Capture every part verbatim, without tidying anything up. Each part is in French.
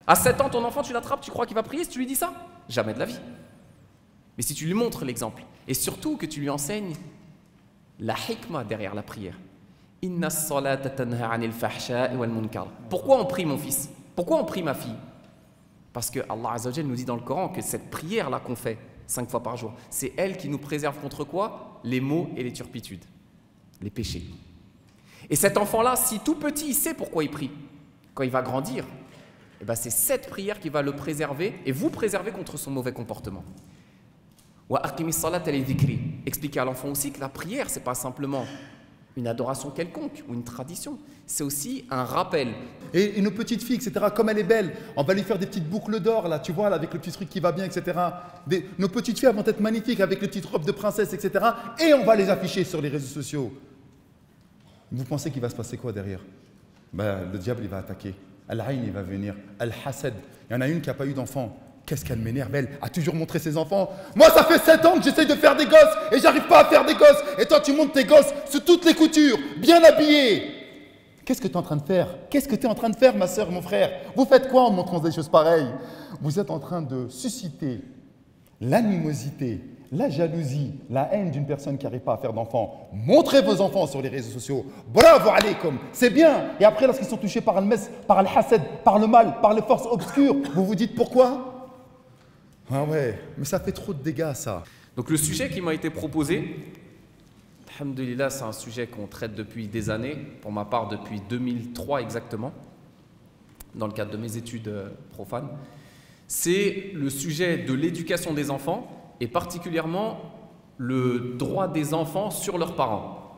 À sept ans, ton enfant, tu l'attrapes, tu crois qu'il va prier si tu lui dis ça? Jamais de la vie. Mais si tu lui montres l'exemple, et surtout que tu lui enseignes la hikmah derrière la prière. Inna as-salata tanha 'anil fahsha'i wal munkar. Pourquoi on prie, mon fils? Pourquoi on prie, ma fille? Parce que Allah Azza wa Jalla nous dit dans le Coran que cette prière-là qu'on fait cinq fois par jour, c'est elle qui nous préserve contre quoi? Les maux et les turpitudes, les péchés. Et cet enfant-là, si tout petit, il sait pourquoi il prie, quand il va grandir, eh ben c'est cette prière qui va le préserver et vous préserver contre son mauvais comportement. Wa aqimis salata li dhikri. Expliquer à l'enfant aussi que la prière, c'est pas simplement une adoration quelconque ou une tradition, c'est aussi un rappel. Et, et nos petites filles, et cetera, comme elle est belle, on va lui faire des petites boucles d'or, là, tu vois, là, avec le petit truc qui va bien, et cetera. Des, nos petites filles elles vont être magnifiques avec les petites robes de princesse, et cetera. Et on va les afficher sur les réseaux sociaux. Vous pensez qu'il va se passer quoi derrière? Ben, le diable, il va attaquer. Al-Ayn, il va venir. Al-Hasad. Il y en a une qui n'a pas eu d'enfant. Qu'est-ce qu'elle m'énerve, elle a toujours montré ses enfants. Moi, ça fait sept ans que j'essaie de faire des gosses et j'arrive pas à faire des gosses. Et toi, tu montes tes gosses sous toutes les coutures, bien habillés. Qu'est-ce que tu es en train de faire? Qu'est-ce que tu es en train de faire, ma soeur, mon frère? Vous faites quoi en montrant des choses pareilles? Vous êtes en train de susciter l'animosité, la jalousie, la haine d'une personne qui n'arrive pas à faire d'enfants. Montrez vos enfants sur les réseaux sociaux. Bravo, alaykoum, c'est bien. Et après, lorsqu'ils sont touchés par le mes, par le hasad, par le mal, par les forces obscures, vous vous dites pourquoi? Ah ouais, mais ça fait trop de dégâts, ça. Donc le sujet qui m'a été proposé, alhamdoulilah, c'est un sujet qu'on traite depuis des années, pour ma part depuis deux mille trois exactement, dans le cadre de mes études profanes. C'est le sujet de l'éducation des enfants et particulièrement le droit des enfants sur leurs parents.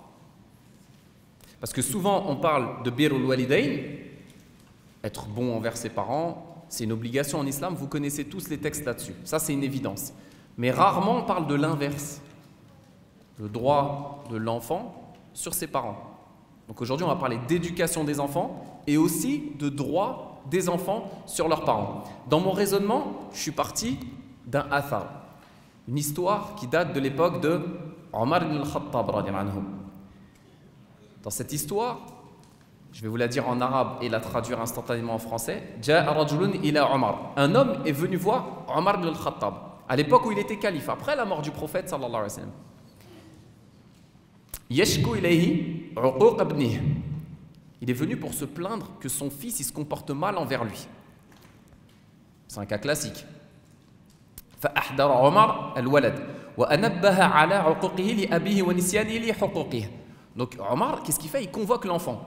Parce que souvent on parle de birrul walidayn, être bon envers ses parents. C'est une obligation en islam, vous connaissez tous les textes là-dessus. Ça, c'est une évidence. Mais rarement, on parle de l'inverse. Le droit de l'enfant sur ses parents. Donc aujourd'hui, on va parler d'éducation des enfants et aussi de droit des enfants sur leurs parents. Dans mon raisonnement, je suis parti d'un athar. Une histoire qui date de l'époque de Omar ibn al-Khattab radiyallahu anhu. Dans cette histoire, je vais vous la dire en arabe et la traduire instantanément en français. Ja'a rajulun ila Omar. Un homme est venu voir Omar ibn al-Khattab à l'époque où il était calife, après la mort du prophète sallallahu alayhi wa sallam. Yashku ilayhi uquq ibnihi. Il est venu pour se plaindre que son fils il se comporte mal envers lui. C'est un cas classique. فأحضر عمر الولد وأنبه على عقوقه لأبيه ونسيانه لحقوقه. Donc Omar, qu'est-ce qu'il fait? Il convoque l'enfant.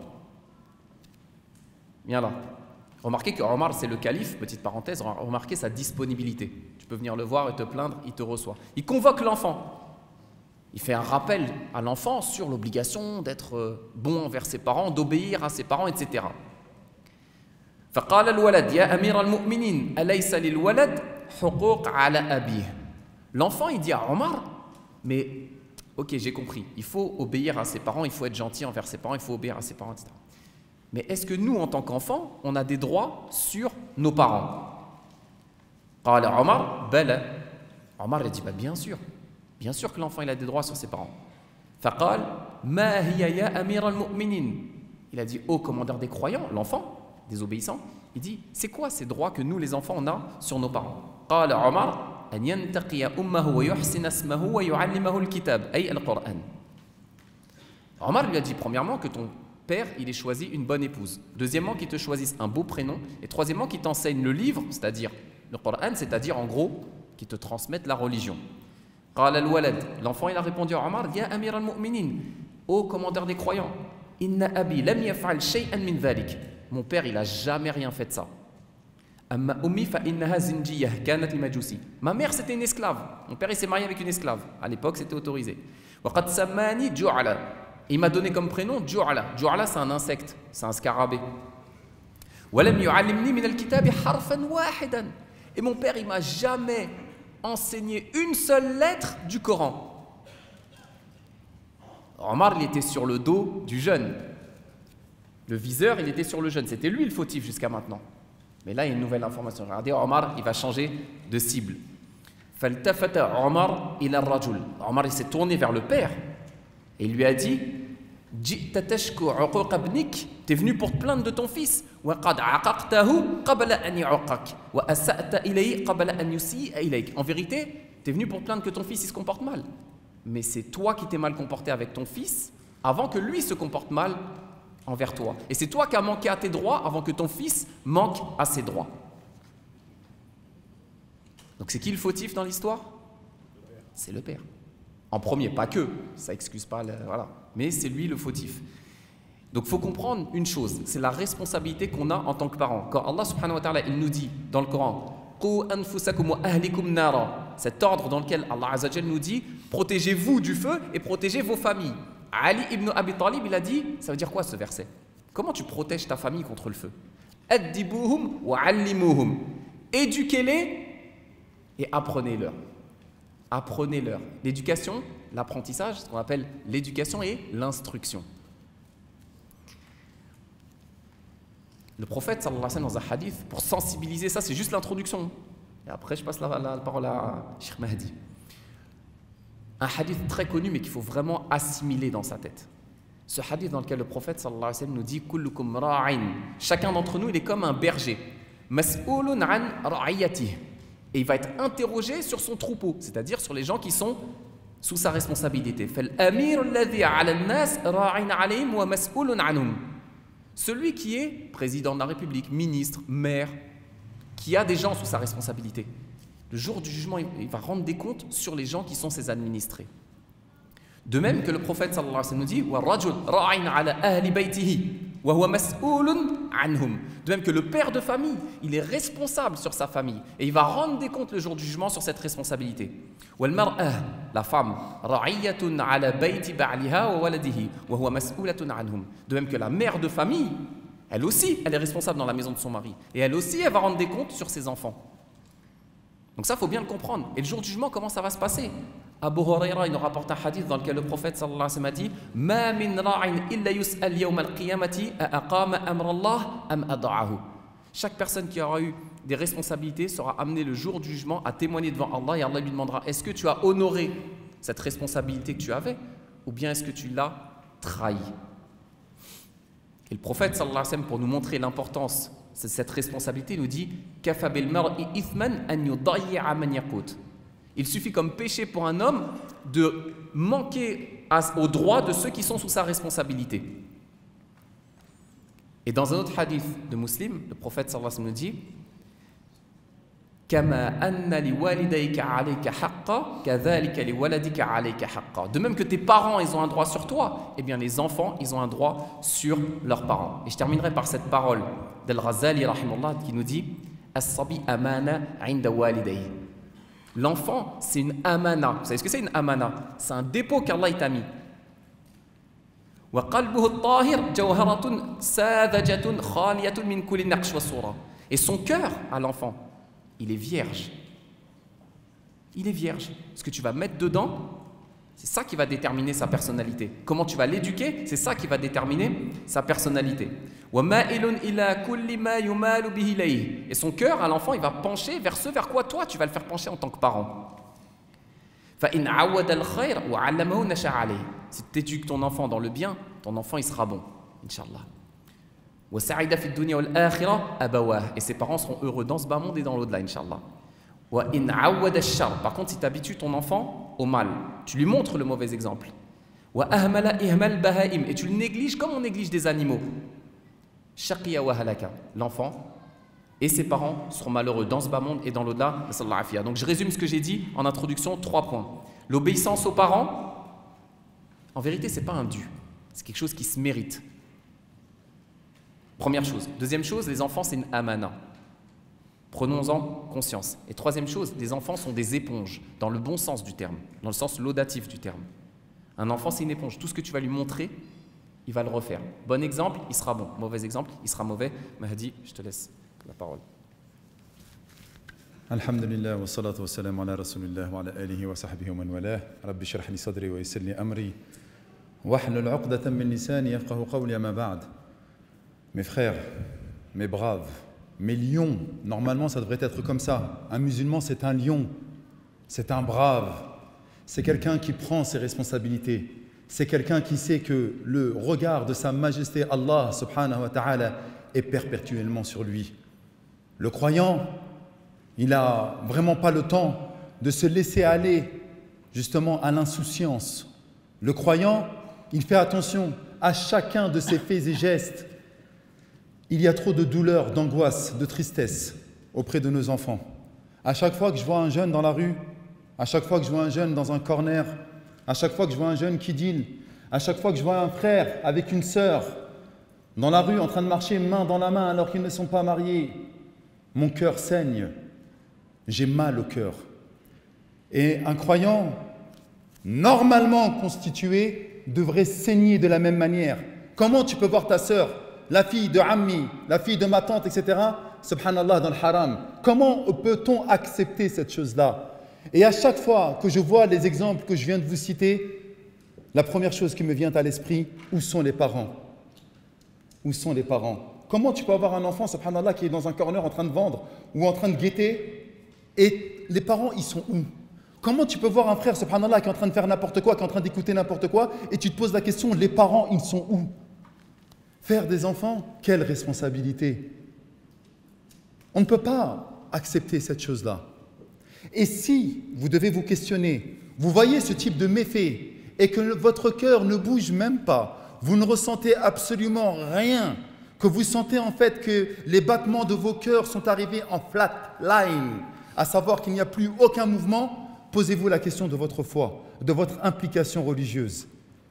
Viens là. Remarquez que Omar, c'est le calife, petite parenthèse, remarquez sa disponibilité. Tu peux venir le voir et te plaindre, il te reçoit. Il convoque l'enfant. Il fait un rappel à l'enfant sur l'obligation d'être bon envers ses parents, d'obéir à ses parents, et cetera. فقال الولد يا أمير المؤمنين أليس للولد حقوق على أبيه. L'enfant, il dit à Omar, mais ok, j'ai compris, il faut obéir à ses parents, il faut être gentil envers ses parents, il faut obéir à ses parents, et cetera. Mais est-ce que nous, en tant qu'enfants, on a des droits sur nos parents? قال عمر بلى. Omar, il dit, bah, bien sûr. Bien sûr que l'enfant, il a des droits sur ses parents. فقال ما هي يا أمير المؤمنين. Il a dit, ô commandeur des croyants, l'enfant, des obéissants, il dit, c'est quoi ces droits que nous, les enfants, on a sur nos parents? قال عمر أن ينتقي أمه ويحسن اسمه ويعلمه الكتاب أي القرآن. Omar lui a dit, premièrement, que ton père, il ait choisi une bonne épouse. Deuxièmement, qu'il te choisisse un beau prénom. Et troisièmement, qu'il t'enseigne le livre, c'est-à-dire le Coran, c'est-à-dire en gros, qu'il te transmette la religion. قال الولد. L'enfant, il a répondu à Omar, يا أمير المؤمنين, ô commandeur des croyants, إن أبي لم يفعل شيئا من ذلك. Mon père, il a jamais rien fait de ça. أما أمي فإنها زنجية كانت لمجوسي. Ma mère, c'était une esclave. Mon père, il s'est marié avec une esclave. À l'époque, c'était autorisé. وقد سماني جعلا. Il m'a donné comme prénom Ju'ala. Ju'ala, c'est un insecte, c'est un scarabée. وَلَمْ يُعَلِّمْنِي مِنَ الْكِتَابِ حَرْفًا وَاحِدًا. Et mon père, il m'a jamais enseigné une seule lettre du Coran. Omar, il était sur le dos du jeune. Le viseur, il était sur le jeune. C'était lui le fautif jusqu'à maintenant. Mais là, il y a une nouvelle information. Regardez, Omar, il va changer de cible. فَالْتَفَتَ عُمَرْ إِلَى الرَّجُلِ. Omar, il s'est tourné vers le père. Et il lui a dit, tu Tu es venu pour te plaindre de ton fils. En vérité, tu es venu pour te plaindre que ton fils il se comporte mal. Mais c'est toi qui t'es mal comporté avec ton fils avant que lui se comporte mal envers toi. Et c'est toi qui as manqué à tes droits avant que ton fils manque à ses droits. Donc c'est qui le fautif dans l'histoire? C'est le père. En premier, pas que, ça excuse pas, le, voilà. Mais c'est lui le fautif. Donc il faut comprendre une chose, c'est la responsabilité qu'on a en tant que parent. Quand Allah subhanahu wa ta'ala il nous dit dans le Coran, Qu anfusakum wa ahlikum nara, cet ordre dans lequel Allah Azza wa Jalla nous dit, protégez-vous du feu et protégez vos familles. Ali ibn Abi Talib, il a dit, ça veut dire quoi ce verset? Comment tu protèges ta famille contre le feu? Addibuhum wa allimuhum. Éduquez-les et apprenez-leur. Apprenez-leur. L'éducation, l'apprentissage, ce qu'on appelle l'éducation et l'instruction. Le prophète, sallallahu alayhi wa sallam, dans un hadith, pour sensibiliser ça, c'est juste l'introduction. Et après, je passe la, la, la parole à Cheikh Mahdi. Un hadith très connu, mais qu'il faut vraiment assimiler dans sa tête. Ce hadith dans lequel le prophète, sallallahu alayhi wa sallam, nous dit « Kullukum ra'in » chacun d'entre nous, il est comme un berger. « Mas'oulun an ra'iyatih » et il va être interrogé sur son troupeau, c'est-à-dire sur les gens qui sont sous sa responsabilité. « Fal-amir alladhi 'ala an-nas ra'in 'alayhim wa mas'oulun 'anhum » celui qui est président de la République, ministre, maire, qui a des gens sous sa responsabilité. Le jour du jugement, il va rendre des comptes sur les gens qui sont ses administrés. De même que le prophète sallallahu alayhi wa sallam nous dit وَالرَّجُلْ رَاعٍ عَلَى أَهْلِ بَيْتِهِ وَهُوَ مَسْئُولٌ عَنْهُمْ. De même que le père de famille, il est responsable sur sa famille et il va rendre des comptes le jour du jugement sur cette responsabilité. وَالْمَرْأَةُ, la femme, رَعِيَّةٌ عَلَى بَيْتِ بَعْلِهَا وَوَلَدِهِ وَهُوَ مَسْئُولَةٌ عَنْهُمْ. De même que la mère de famille, elle aussi, elle est responsable dans la maison de son mari et elle aussi, elle va rendre des comptes sur ses enfants. Donc ça, il faut bien le comprendre. Et le jour du jugement, comment ça va se passer? Abu Huraira, il nous rapporte un hadith dans lequel le prophète sallallahu alayhi wa sallam a dit Ma min ra'in illa yus'al yawm al-qiyamati a aqama amra Allah am ada'ahu. Chaque personne qui aura eu des responsabilités sera amenée le jour du jugement à témoigner devant Allah et Allah lui demandera est-ce que tu as honoré cette responsabilité que tu avais ou bien est-ce que tu l'as trahi? Et le prophète sallallahu alayhi wa sallam, pour nous montrer l'importance de cette responsabilité, nous dit Kafa bil mar'i ithman an yudayya man yaqut. Il suffit comme péché pour un homme de manquer aux droits de ceux qui sont sous sa responsabilité. Et dans un autre hadith de Muslim, le prophète sallallahu alayhi wa sallam nous dit Kama anna li walidayka alayka haqqa kadhalika li waladika alayka haqqa. De même que tes parents ils ont un droit sur toi, eh bien les enfants ils ont un droit sur leurs parents. Et je terminerai par cette parole d'Al-Ghazali rahimahullah qui nous dit As-sabi amana 'inda walidayhi. L'enfant, c'est une amana. Vous savez ce que c'est une amana? C'est un dépôt qu'Allah t'a mis. Et son cœur à l'enfant, il est vierge. Il est vierge. Ce que tu vas mettre dedans, c'est ça qui va déterminer sa personnalité. Comment tu vas l'éduquer, c'est ça qui va déterminer sa personnalité. Et son cœur, à l'enfant, il va pencher vers ce vers quoi toi, tu vas le faire pencher en tant que parent. Si tu éduques ton enfant dans le bien, ton enfant, il sera bon, Inch'Allah. Et ses parents seront heureux dans ce bas monde et dans l'au-delà, Inch'Allah. Par contre, si tu habitues ton enfant au mal, tu lui montres le mauvais exemple. Et tu le négliges comme on néglige des animaux. L'enfant et ses parents seront malheureux dans ce bas monde et dans l'au-delà. Donc je résume ce que j'ai dit en introduction, trois points. L'obéissance aux parents, en vérité, ce n'est pas un dû. C'est quelque chose qui se mérite. Première chose. Deuxième chose, les enfants, c'est une amana. Prenons-en conscience. Et troisième chose, les enfants sont des éponges, dans le bon sens du terme, dans le sens laudatif du terme. Un enfant, c'est une éponge. Tout ce que tu vas lui montrer, il va le refaire. Bon exemple, il sera bon. Mauvais exemple, il sera mauvais. Mahdi, je te laisse la parole. Alhamdulillah, wa salatu wa salam ala rasulillah wa ala alihi wa sahbihi wa man walah. Rabbi shrah li sadri wa yassir li amri. Wahlul 'uqdatan min lisani yafqahu qawli amma ba'd. Mes frères, mes braves, mes lions, normalement ça devrait être comme ça. Un musulman c'est un lion, c'est un brave, c'est quelqu'un qui prend ses responsabilités, c'est quelqu'un qui sait que le regard de sa majesté Allah subhanahu wa ta'ala est perpétuellement sur lui. Le croyant, il n'a vraiment pas le temps de se laisser aller justement à l'insouciance. Le croyant, il fait attention à chacun de ses faits et gestes. Il y a trop de douleur, d'angoisse, de tristesse auprès de nos enfants. À chaque fois que je vois un jeune dans la rue, à chaque fois que je vois un jeune dans un corner, à chaque fois que je vois un jeune qui deal, à chaque fois que je vois un frère avec une sœur dans la rue en train de marcher main dans la main alors qu'ils ne sont pas mariés, mon cœur saigne, j'ai mal au cœur. Et un croyant normalement constitué devrait saigner de la même manière. Comment tu peux voir ta sœur, la fille de Ammi, la fille de ma tante, et cetera, subhanallah, dans le haram? Comment peut-on accepter cette chose-là? Et à chaque fois que je vois les exemples que je viens de vous citer, la première chose qui me vient à l'esprit, où sont les parents? Où sont les parents? Comment tu peux avoir un enfant, subhanallah, qui est dans un corner en train de vendre ou en train de guetter, et les parents, ils sont où? Comment tu peux voir un frère, subhanallah, qui est en train de faire n'importe quoi, qui est en train d'écouter n'importe quoi, et tu te poses la question, les parents, ils sont où? Faire des enfants, quelle responsabilité! On ne peut pas accepter cette chose-là. Et si vous devez vous questionner, vous voyez ce type de méfait, et que votre cœur ne bouge même pas, vous ne ressentez absolument rien, que vous sentez en fait que les battements de vos cœurs sont arrivés en flat line, à savoir qu'il n'y a plus aucun mouvement, posez-vous la question de votre foi, de votre implication religieuse.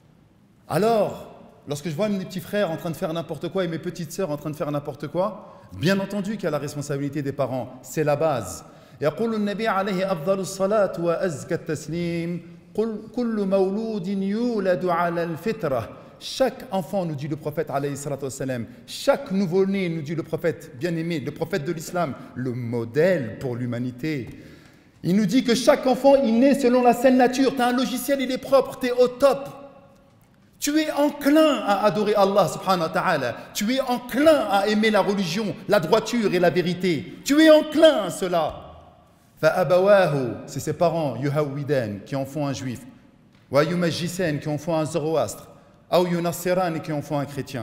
Alors, lorsque je vois mes petits frères en train de faire n'importe quoi et mes petites sœurs en train de faire n'importe quoi, bien entendu qu'il y a la responsabilité des parents, c'est la base. يقول النبي عليه أفضل الصلاة وأزكى التسليم كل مولود يولد على الفطرة. Chaque enfant, nous dit le prophète alayhi salatu wassalam, chaque nouveau-né, nous dit le prophète bien-aimé, le prophète de l'islam, le modèle pour l'humanité. Il nous dit que chaque enfant, il naît selon la saine nature. Tu as un logiciel, il est propre, tu es au top. Tu es enclin à adorer Allah subhanahu wa ta'ala. Tu es enclin à aimer la religion, la droiture et la vérité. Tu es enclin à cela. Fa'abawahu, c'est ses parents, yuhawwidan, qui en font un juif. Wa yumajjisan, qui en font un zoroastre. Ou yunassiran, qui en font un chrétien.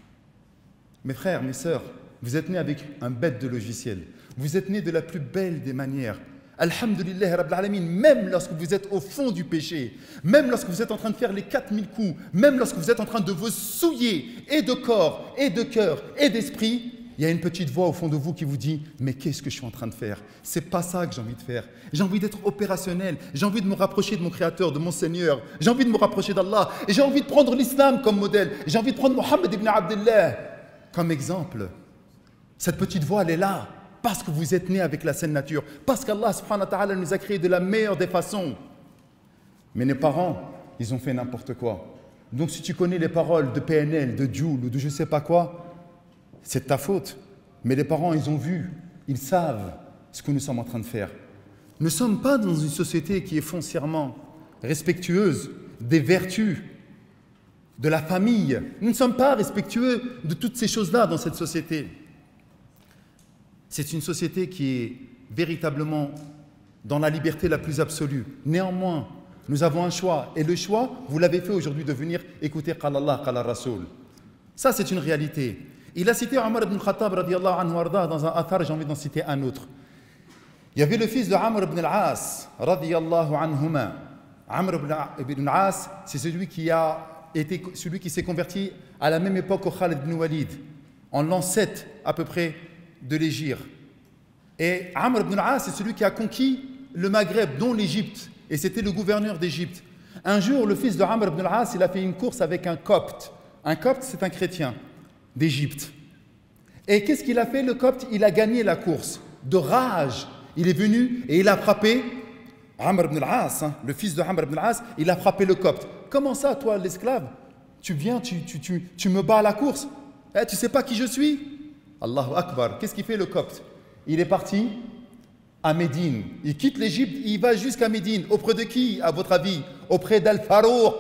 Mes frères, mes sœurs, vous êtes nés avec un bête de logiciel. Vous êtes nés de la plus belle des manières. Alhamdulillah Rabbil Alamin, même lorsque vous êtes au fond du péché, même lorsque vous êtes en train de faire les quatre mille coups, même lorsque vous êtes en train de vous souiller et de corps, et de cœur, et d'esprit, il y a une petite voix au fond de vous qui vous dit « Mais qu'est-ce que je suis en train de faire? C'est pas ça que j'ai envie de faire. J'ai envie d'être opérationnel, j'ai envie de me rapprocher de mon Créateur, de mon Seigneur, j'ai envie de me rapprocher d'Allah, et j'ai envie de prendre l'islam comme modèle, j'ai envie de prendre Mohammed ibn Abdullah comme exemple. » Cette petite voix, elle est là. Parce que vous êtes nés avec la saine nature, parce qu'Allah subhanahu wa ta'ala nous a créés de la meilleure des façons. Mais les parents, ils ont fait n'importe quoi. Donc si tu connais les paroles de P N L, de Joule ou de je sais pas quoi, c'est de ta faute. Mais les parents, ils ont vu, ils savent ce que nous sommes en train de faire. Nous ne sommes pas dans une société qui est foncièrement respectueuse des vertus, de la famille. Nous ne sommes pas respectueux de toutes ces choses-là dans cette société. C'est une société qui est véritablement dans la liberté la plus absolue. Néanmoins, nous avons un choix. Et le choix, vous l'avez fait aujourd'hui de venir écouter Qala Allah, Qala Rasoul. Ça, c'est une réalité. Il a cité Omar ibn Khattab radiallahu anhu arda dans un athar, j'ai envie d'en citer un autre. Il y avait le fils de Amr ibn al-As radiallahu anhuma. Amr ibn al-As, c'est celui qui a été celui qui s'est converti à la même époque au Khalid ibn Walid, en l'an sept à peu près de l'Égypte. Et Amr ibn al-As, c'est celui qui a conquis le Maghreb, dont l'Égypte, et c'était le gouverneur d'Égypte. Un jour, le fils de Amr ibn al-As, il a fait une course avec un copte. Un copte, c'est un chrétien d'Égypte. Et qu'est-ce qu'il a fait, le copte? Il a gagné la course. De rage, il est venu et il a frappé Amr ibn al-As, hein, le fils de Amr ibn al-As, il a frappé le copte. Comment ça, toi, l'esclave? Tu viens, tu, tu, tu, tu me bats à la course? Eh, tu sais pas qui je suis? Allahu Akbar. Qu'est-ce qu'il fait le copte? Il est parti à Médine. Il quitte l'Égypte, il va jusqu'à Médine. Auprès de qui, à votre avis? Auprès d'Al-Farouq.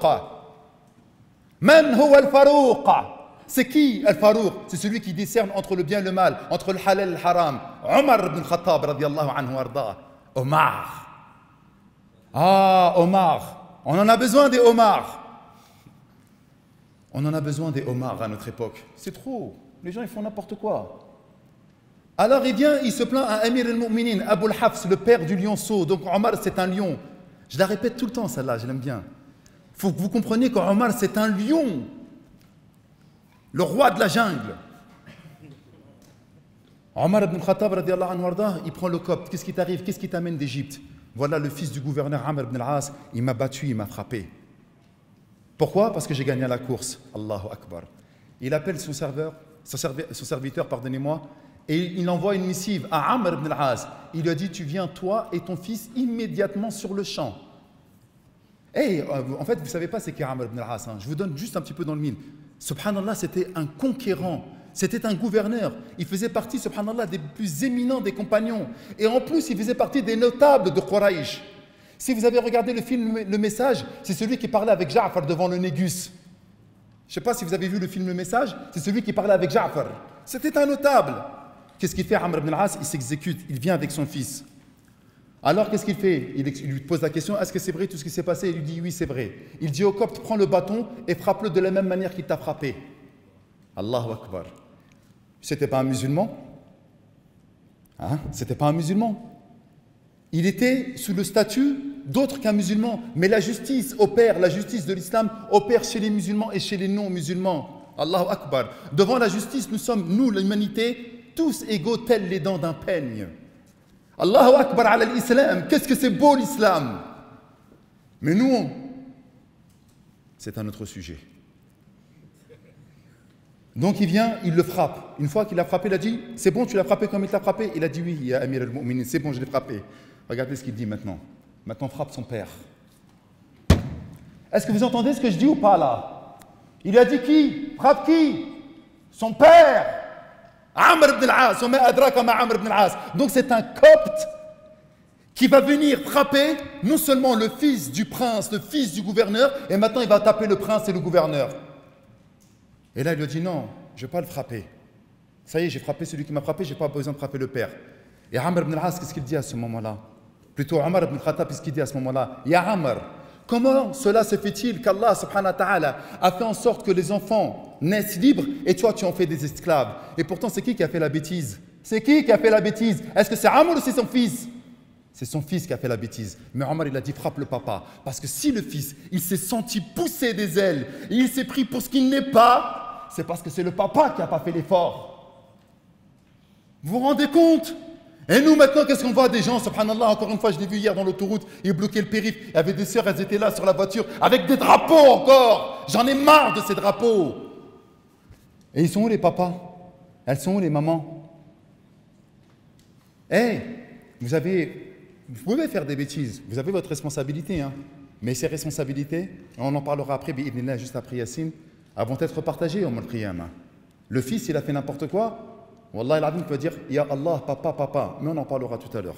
Man huwa Al-Farouq? C'est qui Al-Farouq? C'est celui qui discerne entre le bien et le mal, entre le halal et le haram. Omar ibn Khattab radiallahu anhu arda. Omar. Ah, Omar. On en a besoin des Omar. On en a besoin des homards à notre époque. C'est trop. Les gens, ils font n'importe quoi. Alors il vient, il se plaint à Amir al-Mu'minin, Abu al-Hafs, le père du lionceau. Donc Omar, c'est un lion. Je la répète tout le temps, celle-là, je l'aime bien. Il faut que vous compreniez qu'Omar, c'est un lion. Le roi de la jungle. Omar ibn Khattab, radiallahu anhu wardah, il prend le copte. Qu'est-ce qui t'arrive? Qu'est-ce qui t'amène d'Égypte? Voilà le fils du gouverneur Amr ibn al-As, il m'a battu, il m'a frappé. Pourquoi? Parce que j'ai gagné la course. Allahu Akbar. Il appelle son serveur, son, servi, son serviteur, pardonnez-moi, et il envoie une missive à Amr ibn al-As. Il lui a dit, tu viens toi et ton fils immédiatement sur le champ. Et hey, en fait, vous ne savez pas c'est qui Amr ibn al-As. Hein. Je vous donne juste un petit peu dans le mille. Subhanallah, c'était un conquérant. C'était un gouverneur. Il faisait partie, subhanallah, des plus éminents des compagnons. Et en plus, il faisait partie des notables de Quraysh. Si vous avez regardé le film Le Message, c'est celui qui parlait avec Ja'far devant le Négus. Je ne sais pas si vous avez vu le film Le Message, c'est celui qui parlait avec Ja'far. C'était un notable. Qu'est-ce qu'il fait Amr ibn al-As? Il s'exécute, il vient avec son fils. Alors qu'est-ce qu'il fait? Il lui pose la question, est-ce que c'est vrai tout ce qui s'est passé? Il lui dit oui, c'est vrai. Il dit au copte, prends le bâton et frappe-le de la même manière qu'il t'a frappé. Allahu Akbar. C'était pas un musulman? Hein? C'était pas un musulman. Il était sous le statut d'autre qu'un musulman. Mais la justice opère, la justice de l'islam opère chez les musulmans et chez les non-musulmans. Allahu Akbar. Devant la justice, nous sommes, nous, l'humanité, tous égaux tels les dents d'un peigne. Allahu Akbar ala l'islam. Qu'est-ce que c'est beau l'islam. Mais nous, c'est un autre sujet. Donc il vient, il le frappe. Une fois qu'il a frappé, il a dit, c'est bon, tu l'as frappé comme il t'a frappé? Il a dit oui, ya Amir al-Mu'minin, c'est bon, je l'ai frappé. Regardez ce qu'il dit maintenant. Maintenant, frappe son père. Est-ce que vous entendez ce que je dis ou pas là? Il lui a dit qui? Frappe qui? Son père. Amr ibn al-As. Amr ibn al-As. Donc c'est un copte qui va venir frapper non seulement le fils du prince, le fils du gouverneur, et maintenant il va taper le prince et le gouverneur. Et là il lui a dit non, je ne vais pas le frapper. Ça y est, j'ai frappé celui qui m'a frappé, je n'ai pas besoin de frapper le père. Et Amr ibn al-As, qu'est-ce qu'il dit à ce moment-là? Plutôt Omar ibn Khattab, qu'est-ce qu'il dit à ce moment-là? Ya Amr, comment cela se fait-il qu'Allah subhanahu wa ta'ala a fait en sorte que les enfants naissent libres et toi tu en fais des esclaves? Et pourtant c'est qui qui a fait la bêtise? C'est qui qui a fait la bêtise? Est-ce que c'est Amr ou c'est son fils? C'est son fils qui a fait la bêtise. Mais Omar il a dit frappe le papa. Parce que si le fils il s'est senti pousser des ailes et il s'est pris pour ce qu'il n'est pas, c'est parce que c'est le papa qui n'a pas fait l'effort. Vous vous rendez compte? Et nous maintenant, qu'est-ce qu'on voit des gens, subhanallah, encore une fois, je l'ai vu hier dans l'autoroute, ils bloquaient le périph', il y avait des sœurs, elles étaient là sur la voiture, avec des drapeaux encore. J'en ai marre de ces drapeaux. Et ils sont où les papas? Elles sont où les mamans? Eh, hey, vous avez, vous pouvez faire des bêtises, vous avez votre responsabilité, hein. Mais ces responsabilités, on en parlera après, bi'idhnillah, juste après Yassine, vont être partagées au Yawm al-Qiyamah. Le fils, il a fait n'importe quoi, Wallah, il peut dire Ya Allah, papa, papa, mais on en parlera tout à l'heure.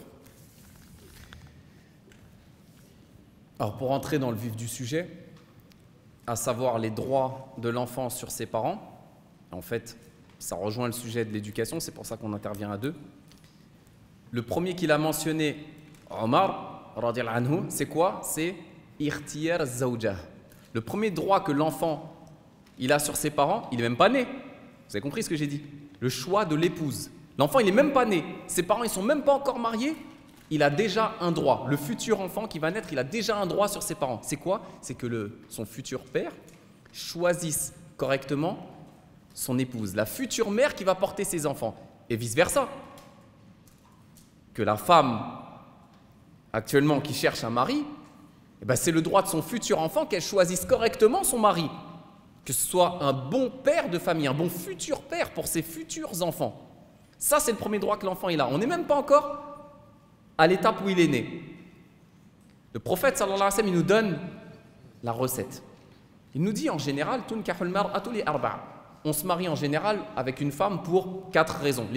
Alors, pour entrer dans le vif du sujet, à savoir les droits de l'enfant sur ses parents, en fait, ça rejoint le sujet de l'éducation, c'est pour ça qu'on intervient à deux. Le premier qu'il a mentionné, Omar, radiallahu anhu, c'est quoi? C'est Irtiyar Zawjah. Le premier droit que l'enfant il a sur ses parents, il n'est même pas né. Vous avez compris ce que j'ai dit? Le choix de l'épouse. L'enfant, il n'est même pas né. Ses parents, ils ne sont même pas encore mariés. Il a déjà un droit. Le futur enfant qui va naître, il a déjà un droit sur ses parents. C'est quoi? C'est que le, son futur père choisisse correctement son épouse. La future mère qui va porter ses enfants. Et vice-versa. Que la femme, actuellement, qui cherche un mari, eh ben, c'est le droit de son futur enfant qu'elle choisisse correctement son mari. Que ce soit un bon père de famille, un bon futur père pour ses futurs enfants. Ça, c'est le premier droit que l'enfant il a. On n'est même pas encore à l'étape où il est né. Le prophète, sallallahu alayhi wa sallam, il nous donne la recette. Il nous dit en général, on se marie en général avec une femme pour quatre raisons.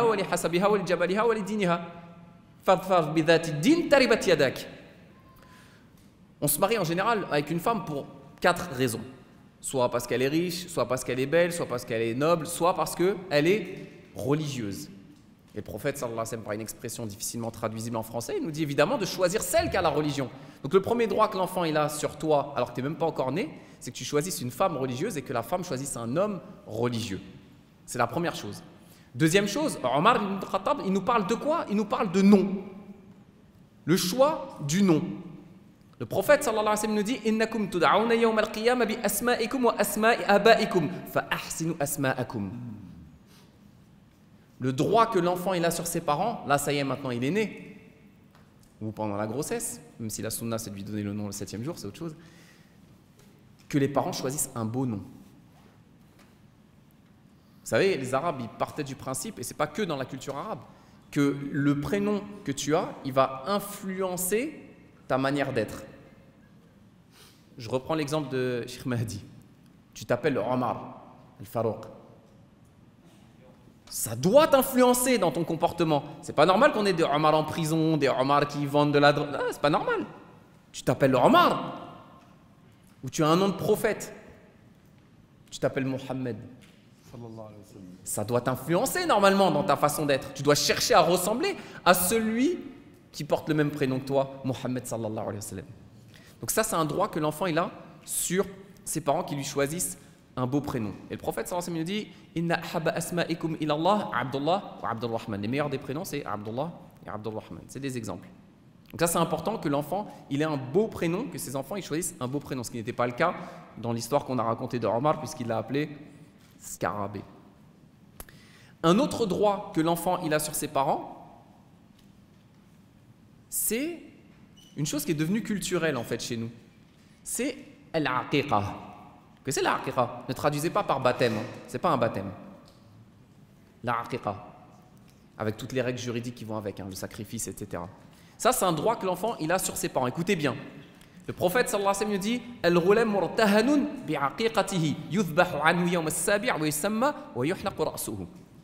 On se marie en général avec une femme pour quatre raisons. Soit parce qu'elle est riche, soit parce qu'elle est belle, soit parce qu'elle est noble, soit parce qu'elle est religieuse. Et le prophète, sallallahu alayhi wa sallam, par une expression difficilement traduisible en français, il nous dit évidemment de choisir celle qui a la religion. Donc le premier droit que l'enfant il a sur toi, alors que tu n'es même pas encore né, c'est que tu choisisses une femme religieuse et que la femme choisisse un homme religieux. C'est la première chose. Deuxième chose, Omar ibn Khattab, il nous parle de quoi? Il nous parle de nom. Le choix du nom. Le prophète sallallahu alayhi wa sallam nous dit Innakum tud'auna yawm al-qiyamah bi asma'ikum wa asma'i aba'ikum fa ahsinu asma'akum. Le droit que l'enfant il a sur ses parents, là ça y est maintenant il est né, ou pendant la grossesse, même si la sunna c'est de lui donner le nom le septième jour, c'est autre chose, que les parents choisissent un beau nom. Vous savez, les Arabes ils partaient du principe, et c'est pas que dans la culture arabe, que le prénom que tu as, il va influencer ta manière d'être. Je reprends l'exemple de Cheikh Mahdi. Tu t'appelles Omar, Al-Farouq. Ça doit t'influencer dans ton comportement. C'est pas normal qu'on ait des Omar en prison, des Omar qui vendent de la drogue. Ah, c'est pas normal. Tu t'appelles Omar. Ou tu as un nom de prophète. Tu t'appelles Mohammed. Ça doit t'influencer normalement dans ta façon d'être. Tu dois chercher à ressembler à celui qui porte le même prénom que toi, Mohammed sallallahu alayhi wa sallam. Donc ça, c'est un droit que l'enfant il a sur ses parents qui lui choisissent un beau prénom. Et le prophète sallallahu alayhi wa sallam nous dit Inna habba asma'ikum ilallah Abdullah wa Abdurrahman. Les meilleurs des prénoms, c'est Abdullah et Abdurrahman. C'est des exemples. Donc ça, c'est important que l'enfant il ait un beau prénom, que ses enfants ils choisissent un beau prénom, ce qui n'était pas le cas dans l'histoire qu'on a racontée de Omar, puisqu'il l'a appelé Scarabée. Un autre droit que l'enfant il a sur ses parents, c'est une chose qui est devenue culturelle en fait chez nous. C'est al-aqiqa. Que c'est l'aqiqa? Ne traduisez pas par baptême, hein. C'est pas un baptême. L'aqiqa, avec toutes les règles juridiques qui vont avec, hein, le sacrifice, et cetera. Ça, c'est un droit que l'enfant il a sur ses parents. Écoutez bien. Le prophète sallallahu alayhi wa sallam dit Al-ghulam murtahanun bi'aqiqatihi yuthbahu anhu yawm as-sabi' wa yusamma wa yuhlaqu ra'suhu.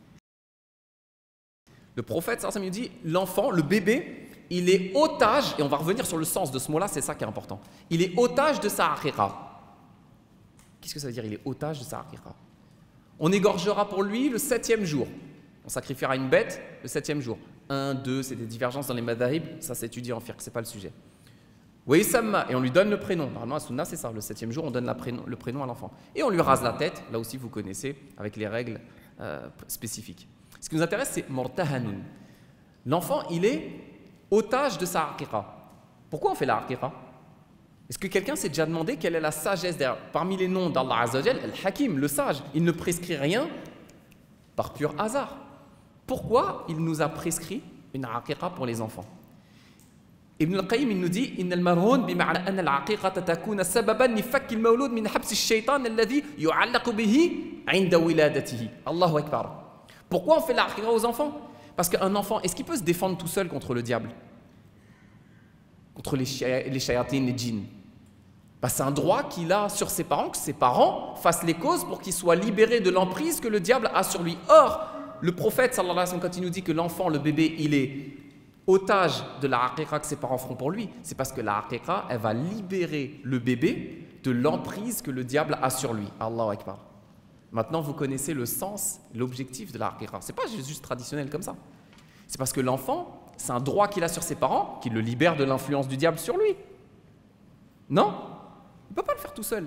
Le prophète sallallahu alayhi wa sallam dit l'enfant, le bébé, il est otage, et on va revenir sur le sens de ce mot-là, c'est ça qui est important. Il est otage de sa aqiqa. Qu'est-ce que ça veut dire? Il est otage de sa aqiqa. On égorgera pour lui le septième jour. On sacrifiera une bête le septième jour. Un, deux, c'est des divergences dans les madhahib, ça s'étudie en fiqh, c'est pas le sujet. Oui, Samma, et on lui donne le prénom. Normalement, à Sunna, c'est ça. Le septième jour, on donne la prénom, le prénom à l'enfant. Et on lui rase la tête, là aussi vous connaissez, avec les règles euh, spécifiques. Ce qui nous intéresse, c'est Murtahanun. L'enfant, il est otage de sa aqiqa. Pourquoi on fait la aqiqa? Est-ce que quelqu'un s'est déjà demandé quelle est la sagesse derrière? Parmi les noms d'Allah Azza wa Jal, Al-Hakim, le sage, il ne prescrit rien par pur hasard. Pourquoi il nous a prescrit une aqiqa pour les enfants? Ibn al-Qayyim il nous dit إن المرهون بمعنى أن العقيقة تكون سببا لفك المولود من حبس الشيطان الذي يعلق به عند ولادته. Allahu Akbar. Pourquoi on fait la aqiqa aux enfants? Parce qu'un enfant, est-ce qu'il peut se défendre tout seul contre le diable? Contre les, les shayatines, les djinns? Bah, c'est un droit qu'il a sur ses parents, que ses parents fassent les causes pour qu'il soit libéré de l'emprise que le diable a sur lui. Or, le prophète, sallallahu alayhi wa sallam, quand il nous dit que l'enfant, le bébé, il est otage de la aqiqa que ses parents feront pour lui, c'est parce que la aqiqa, elle va libérer le bébé de l'emprise que le diable a sur lui. Allahu Akbar. Maintenant, vous connaissez le sens, l'objectif de la aqiqa. Ce n'est pas juste traditionnel comme ça. C'est parce que l'enfant, c'est un droit qu'il a sur ses parents qui le libère de l'influence du diable sur lui. Non, il ne peut pas le faire tout seul.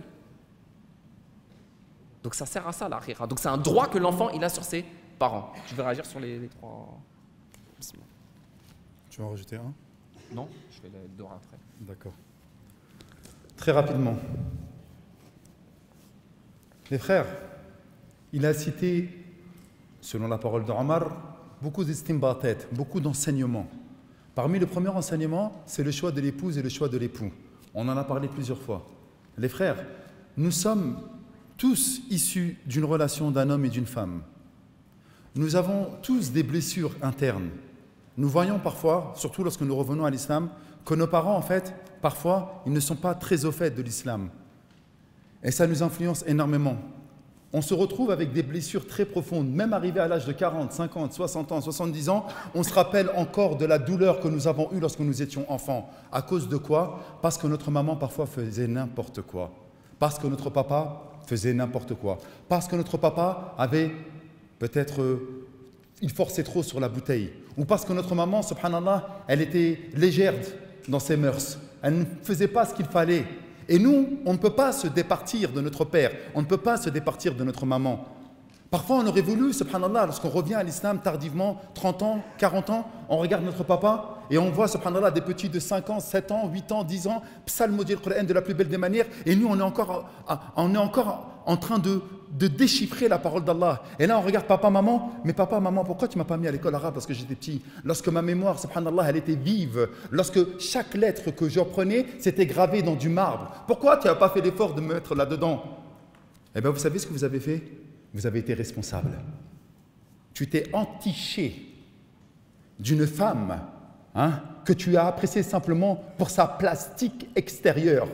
Donc ça sert à ça, la aqiqa. Donc c'est un droit que l'enfant il a sur ses parents. Je vais réagir sur les, les trois... Tu vas en rajouter un? Non, je fais les deux après. D'accord. Très rapidement. Les frères, il a cité, selon la parole d'Omar, beaucoup d'istimbatat, beaucoup d'enseignements. Parmi les premiers enseignements, c'est le choix de l'épouse et le choix de l'époux. On en a parlé plusieurs fois. Les frères, nous sommes tous issus d'une relation d'un homme et d'une femme. Nous avons tous des blessures internes. Nous voyons parfois, surtout lorsque nous revenons à l'islam, que nos parents, en fait, parfois, ils ne sont pas très au fait de l'islam. Et ça nous influence énormément. On se retrouve avec des blessures très profondes, même arrivé à l'âge de quarante, cinquante, soixante ans, soixante-dix ans, on se rappelle encore de la douleur que nous avons eue lorsque nous étions enfants. À cause de quoi? Parce que notre maman parfois faisait n'importe quoi. Parce que notre papa faisait n'importe quoi. Parce que notre papa avait peut-être il forçait trop sur la bouteille. Ou parce que notre maman, subhanallah, elle était légère dans ses mœurs. Elle ne faisait pas ce qu'il fallait. Et nous, on ne peut pas se départir de notre père. On ne peut pas se départir de notre maman. Parfois, on aurait voulu, subhanallah, lorsqu'on revient à l'islam tardivement, trente ans, quarante ans, on regarde notre papa et on voit, subhanallah, des petits de cinq ans, sept ans, huit ans, dix ans, psalmodier le Coran de la plus belle des manières, et nous, on est encore, on est encore en train de, de déchiffrer la parole d'Allah. Et là, on regarde papa, maman, mais papa, maman, pourquoi tu ne m'as pas mis à l'école arabe lorsque j'étais petit? Lorsque ma mémoire, subhanallah, elle était vive, lorsque chaque lettre que j'apprenais, c'était gravé dans du marbre. Pourquoi tu n'as pas fait l'effort de me mettre là-dedans? Eh bien, vous savez ce que vous avez fait? Vous avez été responsable. Tu t'es entiché d'une femme hein, que tu as appréciée simplement pour sa plastique extérieure.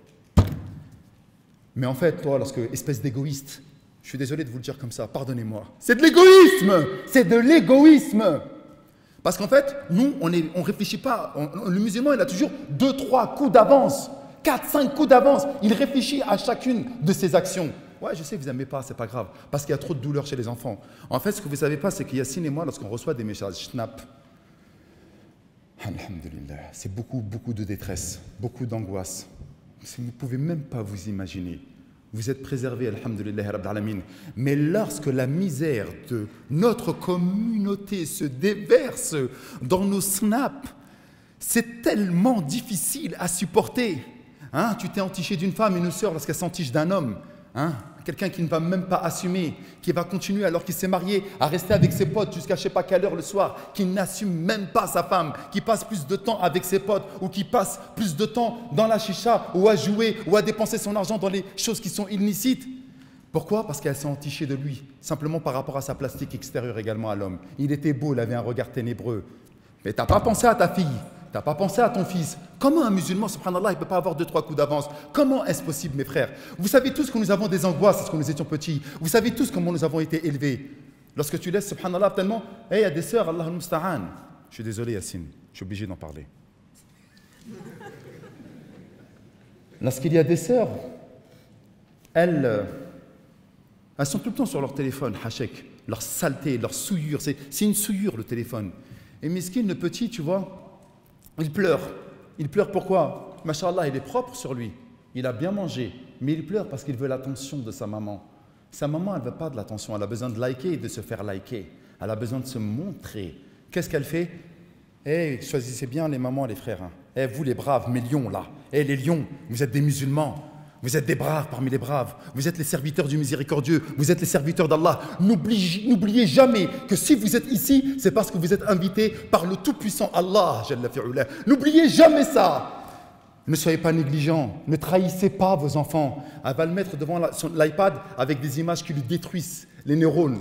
Mais en fait, toi, lorsque, espèce d'égoïste, je suis désolé de vous le dire comme ça, pardonnez-moi, c'est de l'égoïsme. C'est de l'égoïsme. Parce qu'en fait, nous, on ne on réfléchit pas. On, le musulman, il a toujours deux, trois coups d'avance, quatre, cinq coups d'avance. Il réfléchit à chacune de ses actions. Ouais, je sais que vous n'aimez pas, c'est pas grave, parce qu'il y a trop de douleur chez les enfants. En fait, ce que vous ne savez pas, c'est qu'il y a Yassine et moi, lorsqu'on reçoit des messages snap, alhamdulillah, c'est beaucoup, beaucoup de détresse, beaucoup d'angoisse. Vous ne pouvez même pas vous imaginer. Vous êtes préservés, alhamdulillah, rabbil alamin. Mais lorsque la misère de notre communauté se déverse dans nos snaps, c'est tellement difficile à supporter. Hein, tu t'es entiché d'une femme, une sœur, lorsqu'elle s'entiche d'un homme. Hein, quelqu'un qui ne va même pas assumer, qui va continuer alors qu'il s'est marié à rester avec ses potes jusqu'à je ne sais pas quelle heure le soir, qui n'assume même pas sa femme, qui passe plus de temps avec ses potes ou qui passe plus de temps dans la chicha ou à jouer ou à dépenser son argent dans les choses qui sont illicites. Pourquoi? Parce qu'elle s'est entichée de lui, simplement par rapport à sa plastique extérieure également à l'homme. Il était beau, il avait un regard ténébreux. Mais tu n'as pas pensé à ta fille. Tu n'as pas pensé à ton fils. Comment un musulman, subhanallah, il ne peut pas avoir deux, trois coups d'avance? Comment est-ce possible, mes frères? Vous savez tous que nous avons des angoisses lorsque nous étions petits. Vous savez tous comment nous avons été élevés. Lorsque tu laisses, subhanallah, tellement... Eh, hey, il y a des sœurs, Allah al-Musta'an. Je suis désolé, Yassine. Je suis obligé d'en parler. Lorsqu'il y a des sœurs, elles, euh, elles sont tout le temps sur leur téléphone, hachek. Leur saleté, leur souillure. C'est, c'est une souillure, le téléphone. Et miskin, le petit, tu vois... Il pleure. Il pleure pourquoi? Masha'Allah, il est propre sur lui. Il a bien mangé. Mais il pleure parce qu'il veut l'attention de sa maman. Sa maman, elle ne veut pas de l'attention. Elle a besoin de liker et de se faire liker. Elle a besoin de se montrer. Qu'est-ce qu'elle fait? Eh, hey, choisissez bien les mamans et les frères. Eh, hey, vous les braves, mes lions là. Eh, hey, les lions, vous êtes des musulmans. Vous êtes des braves parmi les braves. Vous êtes les serviteurs du miséricordieux. Vous êtes les serviteurs d'Allah. N'oubliez, n'oubliez jamais que si vous êtes ici, c'est parce que vous êtes invités par le tout-puissant Allah. N'oubliez jamais ça. Ne soyez pas négligents. Ne trahissez pas vos enfants. Elle va le mettre devant la, son, l'iPad avec des images qui lui détruisent les neurones.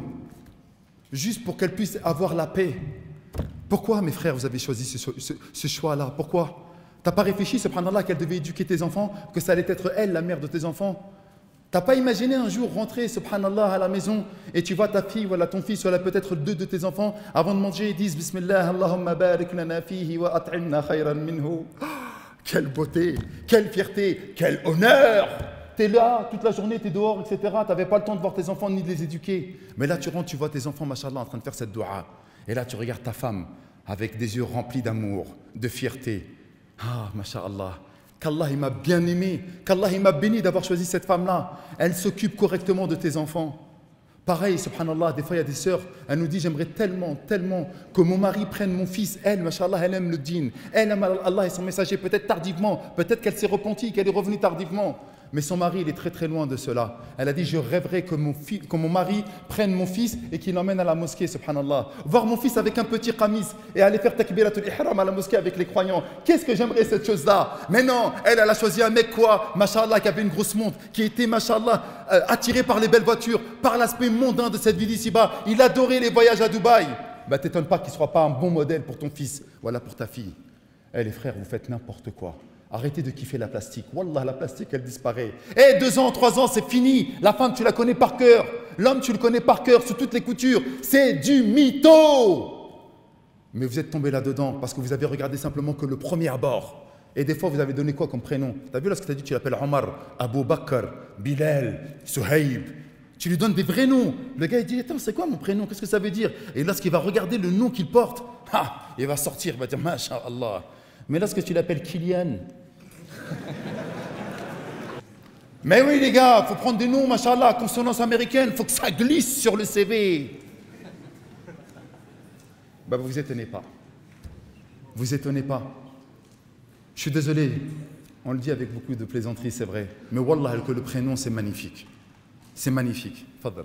Juste pour qu'elle puisse avoir la paix. Pourquoi, mes frères, vous avez choisi ce, ce, ce choix-là? Pourquoi? T'as pas réfléchi, subhanallah, qu'elle devait éduquer tes enfants, que ça allait être elle, la mère de tes enfants? T'as pas imaginé un jour rentrer, subhanallah, à la maison et tu vois ta fille, voilà ton fils, voilà peut-être deux de tes enfants, avant de manger, ils disent Bismillah, Allahumma barik lana fihi wa at'imna khayran minhu. Quelle beauté, quelle fierté, quel honneur! T'es là, toute la journée, t'es dehors, et cetera. T'avais pas le temps de voir tes enfants ni de les éduquer. Mais là, tu rentres, tu vois tes enfants, mashallah, en train de faire cette dua. Et là, tu regardes ta femme avec des yeux remplis d'amour, de fierté. Ah, masha'Allah, qu'Allah il m'a bien aimé, qu'Allah il m'a béni d'avoir choisi cette femme-là. Elle s'occupe correctement de tes enfants. Pareil, subhanallah, des fois il y a des sœurs, elle nous dit j'aimerais tellement, tellement que mon mari prenne mon fils. Elle, masha'Allah, elle aime le dîn. Elle aime Allah et son messager, peut-être tardivement, peut-être qu'elle s'est repentie, qu'elle est revenue tardivement. Mais son mari, il est très très loin de cela. Elle a dit, je rêverais que mon, fi- que mon mari prenne mon fils et qu'il l'emmène à la mosquée, subhanallah. Voir mon fils avec un petit qamis et aller faire takbiratul ihram à la mosquée avec les croyants. Qu'est-ce que j'aimerais cette chose-là? Mais non, elle, elle a choisi un mec quoi? Masha'Allah, qui avait une grosse montre, qui était, masha'Allah, euh, attiré par les belles voitures, par l'aspect mondain de cette vie d'ici-bas. Il adorait les voyages à Dubaï. Bah, t'étonnes pas qu'il ne soit pas un bon modèle pour ton fils, voilà pour ta fille. Eh les frères, vous faites n'importe quoi. Arrêtez de kiffer la plastique. Wallah, la plastique, elle disparaît. Eh, deux ans, trois ans, c'est fini. La femme, tu la connais par cœur. L'homme, tu le connais par cœur, sous toutes les coutures. C'est du mytho. Mais vous êtes tombé là-dedans parce que vous avez regardé simplement que le premier abord. Et des fois, vous avez donné quoi comme prénom? Tu as vu lorsque tu as dit, tu l'appelles Omar, Abu Bakr, Bilal, Suhaib. Tu lui donnes des vrais noms. Le gars, il dit, attends, c'est quoi mon prénom? Qu'est-ce que ça veut dire? Et lorsqu'il va regarder le nom qu'il porte, ah, il va sortir, il va dire, Masha'Allah. Mais lorsque tu l'appelles Kylian, mais oui, les gars, il faut prendre des noms, Masha'Allah, consonance américaine, il faut que ça glisse sur le C V. Bah, vous vous étonnez pas. Vous étonnez pas. Je suis désolé, on le dit avec beaucoup de plaisanterie, c'est vrai. Mais wallah, que le prénom, c'est magnifique. C'est magnifique. Fadal.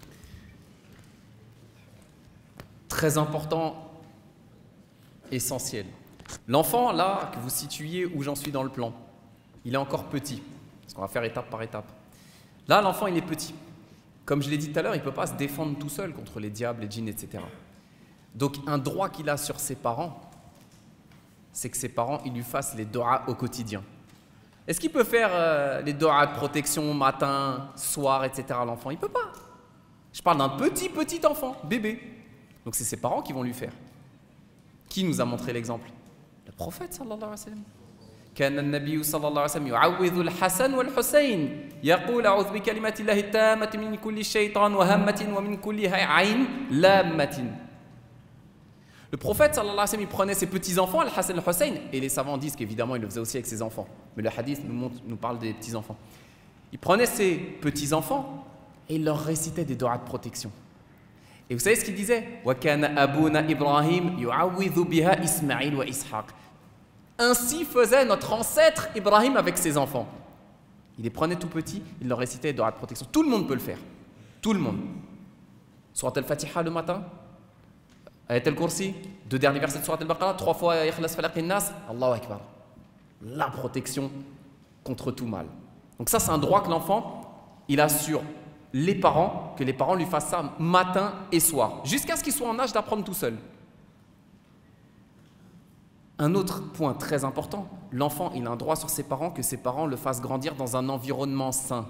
Très important, essentiel. L'enfant, là, que vous situiez où j'en suis dans le plan, il est encore petit. Parce qu'on va faire étape par étape. Là, l'enfant, il est petit. Comme je l'ai dit tout à l'heure, il ne peut pas se défendre tout seul contre les diables, les djinns, et cetera. Donc, un droit qu'il a sur ses parents, c'est que ses parents, ils lui fassent les doigts au quotidien. Est-ce qu'il peut faire euh, les doigts de protection matin, soir, et cetera l'enfant? Il ne peut pas. Je parle d'un petit, petit enfant, bébé. Donc c'est ses parents qui vont lui faire. Qui nous a montré l'exemple? Le prophète sallallahu alayhi wa sallam. كان النبي صلى الله عليه وسلم يعوذ الحسن والحسين يقول أعوذ بكلمات الله التامة من كل شيطان وهمة ومن كل عين لامة. Le prophète sallallahu alayhi wa sallam, il prenait ses petits-enfants, Al-Hassan et Al-Hussein, et les savants disent qu'évidemment il le faisait aussi avec ses enfants. Mais le hadith nous, montre, nous parle des petits-enfants. Il prenait ses petits-enfants et il leur récitait des doigts de protection. Et vous savez ce qu'il disait? وَكَانَ أَبُونَا إِبْرَاهِيمَ يُعَوِّذُ بِهَا إِسْمَعِيلَ وَإِسْحَاقَ. Ainsi faisait notre ancêtre Ibrahim avec ses enfants. Il les prenait tout petits, il leur récitait des doigts de protection. Tout le monde peut le faire. Tout le monde. Surat al-Fatiha le matin, Ayat al-Kursi, deux derniers versets de Surat al-Baqarah, trois fois Ikhlas Falaq an-Nas, Allahu Akbar. La protection contre tout mal. Donc ça, c'est un droit que l'enfant, il a sur les parents, que les parents lui fassent ça matin et soir, jusqu'à ce qu'il soit en âge d'apprendre tout seul. Un autre point très important, l'enfant, il a un droit sur ses parents que ses parents le fassent grandir dans un environnement sain.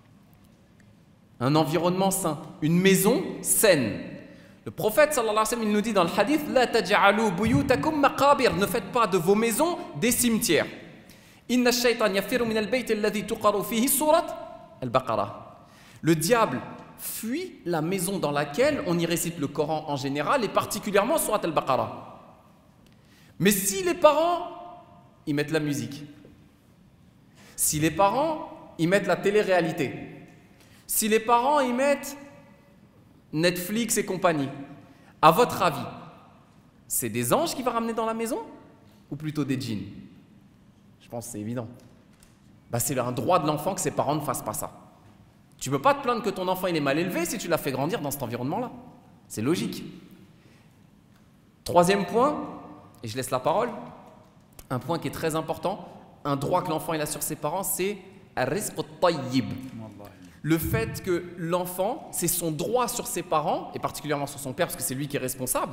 Un environnement sain, une maison saine. Le prophète sallallahu alayhi wa sallam, il nous dit dans le hadith, La taj'alu buyutakum maqabir, ne faites pas de vos maisons des cimetières. Inna ash-shaytan yafiru min al-bayt alladhi tuqaru fihi surat al-Baqarah. Le diable fuit la maison dans laquelle on y récite le Coran en général et particulièrement surat al-Baqarah. Mais si les parents, ils mettent la musique, si les parents, ils mettent la télé-réalité, si les parents, ils mettent Netflix et compagnie, à votre avis, c'est des anges qui va ramener dans la maison ou plutôt des djinns? Je pense que c'est évident. Bah, c'est un droit de l'enfant que ses parents ne fassent pas ça. Tu ne peux pas te plaindre que ton enfant il est mal élevé si tu l'as fait grandir dans cet environnement-là. C'est logique. Troisième point, et je laisse la parole, un point qui est très important, un droit que l'enfant il a sur ses parents, c'est ar-rizq at-tayyib. Le fait que l'enfant, c'est son droit sur ses parents, et particulièrement sur son père, parce que c'est lui qui est responsable,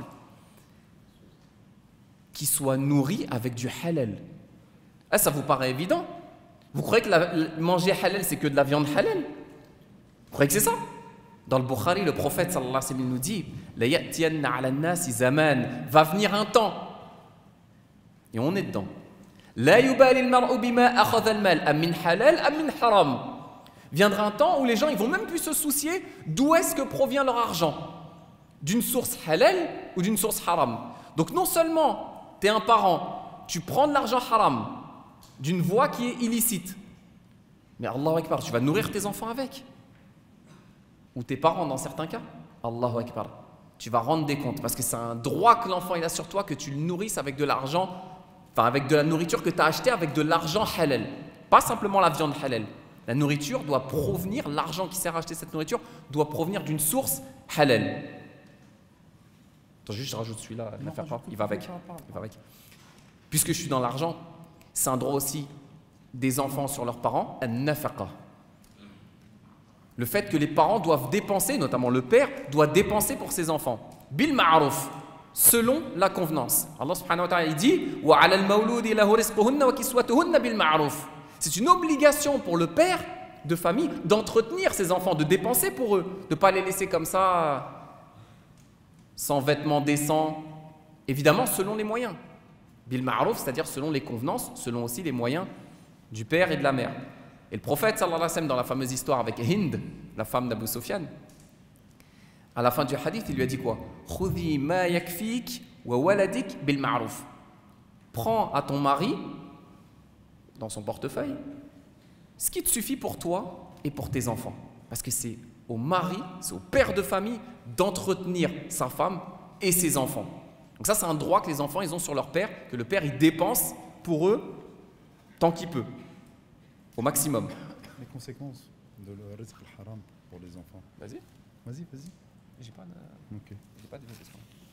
qu'il soit nourri avec du halal. Ah, ça vous paraît évident? Vous croyez que la, manger halal, c'est que de la viande halal? Vous croyez que c'est ça? Dans le Bukhari, le prophète sallallahu alayhi wa sallam nous dit La ya'tiyanna ala an-nasi zaman, va venir un temps. Et on est dedans. La yubali al-mar'u bima akhadha al-mal, am min halal, am min haram. Viendra un temps où les gens ils vont même plus se soucier d'où est-ce que provient leur argent, d'une source halal ou d'une source haram. Donc non seulement tu es un parent, tu prends de l'argent haram d'une voie qui est illicite, mais Allahu Akbar, tu vas nourrir tes enfants avec, ou tes parents dans certains cas. Allahu Akbar, tu vas rendre des comptes parce que c'est un droit que l'enfant il a sur toi, que tu le nourrisses avec de l'argent, enfin avec de la nourriture que tu as achetée avec de l'argent halal, pas simplement la viande halal. La nourriture doit provenir, l'argent qui sert à acheter cette nourriture doit provenir d'une source halal. Attends, juste je rajoute celui-là, il va avec. Il va avec. Puisque je suis dans l'argent, c'est un droit aussi des enfants sur leurs parents, an-nafaqa. Le fait que les parents doivent dépenser, notamment le père, doit dépenser pour ses enfants. Bil ma'ruf, selon la convenance. Allah subhanahu wa ta'ala il dit wa 'ala al-mawludi lahu rizquhunna wa kiswatuhunna bil ma'ruf. C'est une obligation pour le père de famille d'entretenir ses enfants, de dépenser pour eux, de ne pas les laisser comme ça, sans vêtements décents, évidemment selon les moyens. Bil ma'ruf, c'est-à-dire selon les convenances, selon aussi les moyens du père et de la mère. Et le prophète, sallallahu alayhi wa sallam, dans la fameuse histoire avec Hind, la femme d'Abu Sufyan, à la fin du hadith, il lui a dit quoi? Khudhi ma yakfik wa waladik bil ma'ruf. Prends à ton mari, dans son portefeuille, ce qui te suffit pour toi et pour tes enfants. Parce que c'est au mari, c'est au père de famille d'entretenir sa femme et ses enfants. Donc ça, c'est un droit que les enfants ils ont sur leur père, que le père il dépense pour eux tant qu'il peut, au maximum. Les conséquences de le rizq al-haram pour les enfants. Vas-y. Vas-y, vas-y. J'ai pas de... Ok. J'ai pas de question.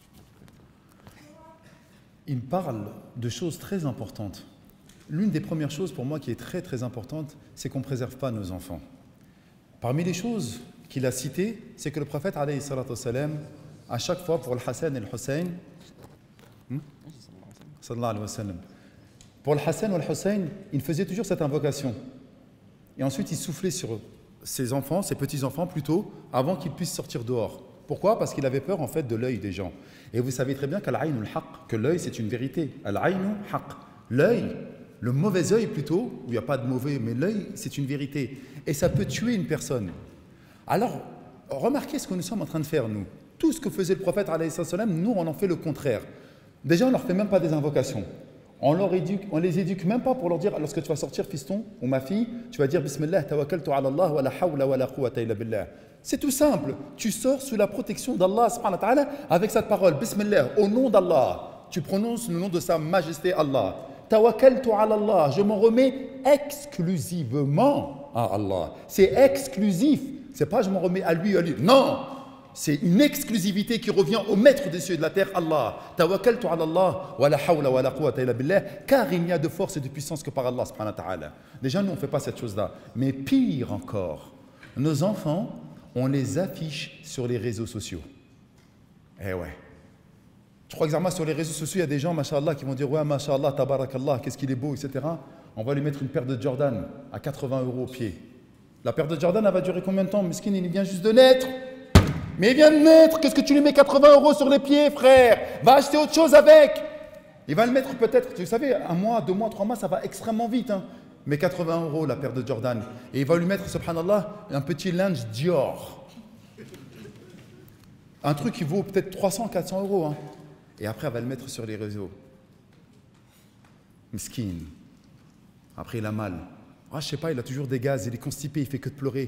Il parle de choses très importantes. L'une des premières choses pour moi qui est très très importante, c'est qu'on ne préserve pas nos enfants. Parmi les choses qu'il a citées, c'est que le prophète, alayhi salatu wassalam, à chaque fois pour le Hassan et le Hussein, hmm? sallallahu alayhi wa sallam, pour le Hassan et le Hussein, il faisait toujours cette invocation. Et ensuite, il soufflait sur ses enfants, ses petits-enfants plutôt, avant qu'ils puissent sortir dehors. Pourquoi? Parce qu'il avait peur en fait de l'œil des gens. Et vous savez très bien qu'al-aïnul haqq, que l'œil c'est une vérité. Al-aïnu haqq. L'œil, le mauvais œil plutôt, où il n'y a pas de mauvais, mais l'œil c'est une vérité. Et ça peut tuer une personne. Alors, remarquez ce que nous sommes en train de faire nous. Tout ce que faisait le prophète, alayhi salam, nous on en fait le contraire. Déjà on ne leur fait même pas des invocations. On leur éduque, on les éduque même pas pour leur dire, lorsque tu vas sortir fiston ou ma fille, tu vas dire Bismillah, tawakkaltu ala Allah wa la hawla wa la quwwata illa billah. C'est tout simple. Tu sors sous la protection d'Allah subhanahu wa ta'ala avec cette parole. Bismillah, au nom d'Allah. Tu prononces le nom de sa majesté Allah. Tawakkaltu ala Allah. Je m'en remets exclusivement à Allah. C'est exclusif. C'est pas je m'en remets à lui, à lui. Non. C'est une exclusivité qui revient au maître des cieux et de la terre, Allah. Tawakkaltu ala Allah wa la hawla wa la quwwata illa billah. Car il n'y a de force et de puissance que par Allah subhanahu wa ta'ala. Déjà, nous, on ne fait pas cette chose-là. Mais pire encore, nos enfants, on les affiche sur les réseaux sociaux. Eh ouais. Je crois que Zarma, sur les réseaux sociaux, il y a des gens, mashallah, qui vont dire ouais, mashallah, tabarakallah, qu'est-ce qu'il est beau, et cetera. On va lui mettre une paire de Jordan à quatre-vingts euros au pied. La paire de Jordan, elle va durer combien de temps? Miskin, il vient juste de naître. Mais il vient de naître. Qu'est-ce que tu lui mets quatre-vingts euros sur les pieds, frère? Va acheter autre chose avec. Il va le mettre peut-être, vous savez, un mois, deux mois, trois mois, ça va extrêmement vite. Hein. Mais quatre-vingts euros la paire de Jordan. Et il va lui mettre, subhanallah, un petit linge Dior. Un truc qui vaut peut-être trois cents, quatre cents euros. Hein. Et après, elle va le mettre sur les réseaux. Miskin. Après, il a mal. Ah, je sais pas, il a toujours des gaz, il est constipé, il fait que de pleurer.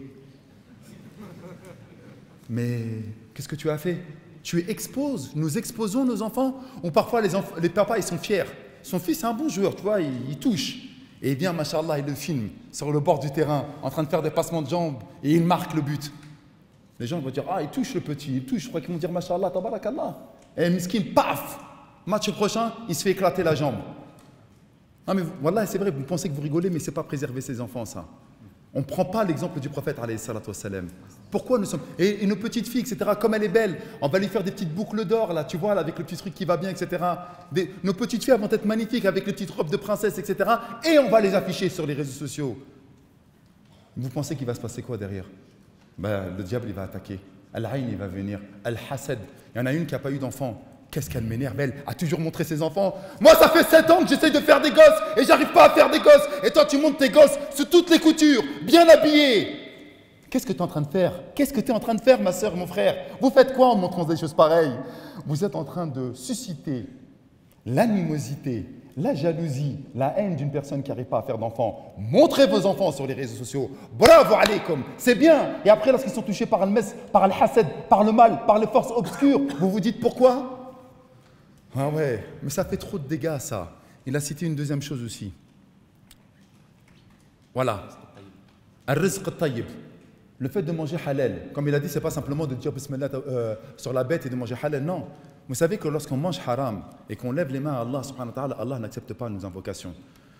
Mais qu'est-ce que tu as fait? Tu exposes, nous exposons nos enfants. Ou parfois, les, les papas, ils sont fiers. Son fils est un bon joueur, tu vois, il, il touche. Et bien, machallah, il le filme sur le bord du terrain, en train de faire des passements de jambes, et il marque le but. Les gens vont dire, ah, il touche le petit, il touche. Je crois qu'ils vont dire, machallah, tabarakallah. Et miskin, paf! Match prochain, il se fait éclater la jambe. Non, mais voilà, c'est vrai, vous pensez que vous rigolez, mais ce n'est pas préserver ses enfants, ça. On ne prend pas l'exemple du prophète, alayhi salatu wassalam. Pourquoi nous sommes... Et, et nos petites filles, et cetera, comme elle est belle, on va lui faire des petites boucles d'or, là, tu vois, là, avec le petit truc qui va bien, et cetera. Des... Nos petites filles vont être magnifiques avec les petites robes de princesse, et cetera. Et on va les afficher sur les réseaux sociaux. Vous pensez qu'il va se passer quoi derrière? Ben, le diable, il va attaquer. Al-Ayn, il va venir. Al-Hasad. Il y en a une qui n'a pas eu d'enfant. Qu'est-ce qu'elle m'énerve, elle a toujours montré ses enfants. Moi, ça fait sept ans que j'essaye de faire des gosses et j'arrive pas à faire des gosses. Et toi, tu montes tes gosses sous toutes les coutures, bien habillés. Qu'est-ce que tu es en train de faire? Qu'est-ce que tu es en train de faire, ma soeur, mon frère? Vous faites quoi en montrant des choses pareilles? Vous êtes en train de susciter l'animosité, la jalousie, la haine d'une personne qui n'arrive pas à faire d'enfants. Montrez vos enfants sur les réseaux sociaux. Bravo, alaykoum, c'est bien. Et après, lorsqu'ils sont touchés par le mes, par le hasad, par le mal, par les forces obscures, vous vous dites pourquoi? Ah ouais, mais ça fait trop de dégâts, ça. Il a cité une deuxième chose aussi. Voilà. Al-rizq al-tayyib. Le fait de manger halal. Comme il a dit, ce n'est pas simplement de dire bismillah euh, sur la bête et de manger halal. Non. Vous savez que lorsqu'on mange haram et qu'on lève les mains à Allah subhanahu wa ta'ala, Allah n'accepte pas nos invocations.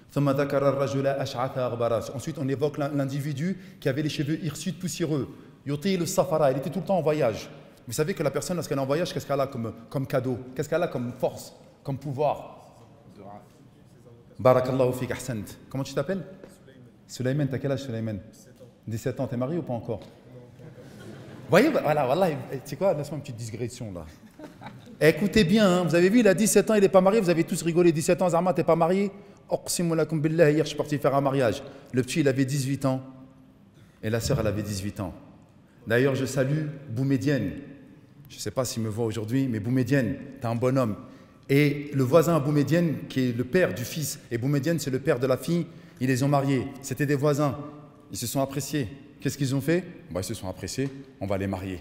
Ensuite, on évoque l'individu qui avait les cheveux hirsutes poussiéreux. Yoti le safara, il était tout le temps en voyage. Vous savez que la personne, lorsqu'elle est en voyage, qu'est-ce qu'elle a comme, comme cadeau? Qu'est-ce qu'elle a comme force, comme pouvoir? Barakallahu fik, ahsant. Comment tu t'appelles? Sulayman. T'as quel âge, Sulayman? dix-sept ans. T'es marié ou pas encore? Vous voyez, voilà, voilà. Tu sais quoi? Laisse-moi une petite digression là. Écoutez bien, hein, vous avez vu, il a dix-sept ans, il n'est pas marié. Vous avez tous rigolé. dix-sept ans, Zarma, t'es pas marié? Oqsimu lakum billah, hier je suis parti faire un mariage. Le petit il avait dix-huit ans et la sœur elle avait dix-huit ans. D'ailleurs je salue Boumedienne. Je ne sais pas s'il me voit aujourd'hui, mais Boumedienne, tu es un bonhomme. Et le voisin Boumedienne, qui est le père du fils, et Boumedienne c'est le père de la fille, ils les ont mariés. C'était des voisins. Ils se sont appréciés. Qu'est-ce qu'ils ont fait? Bah, ils se sont appréciés, on va les marier.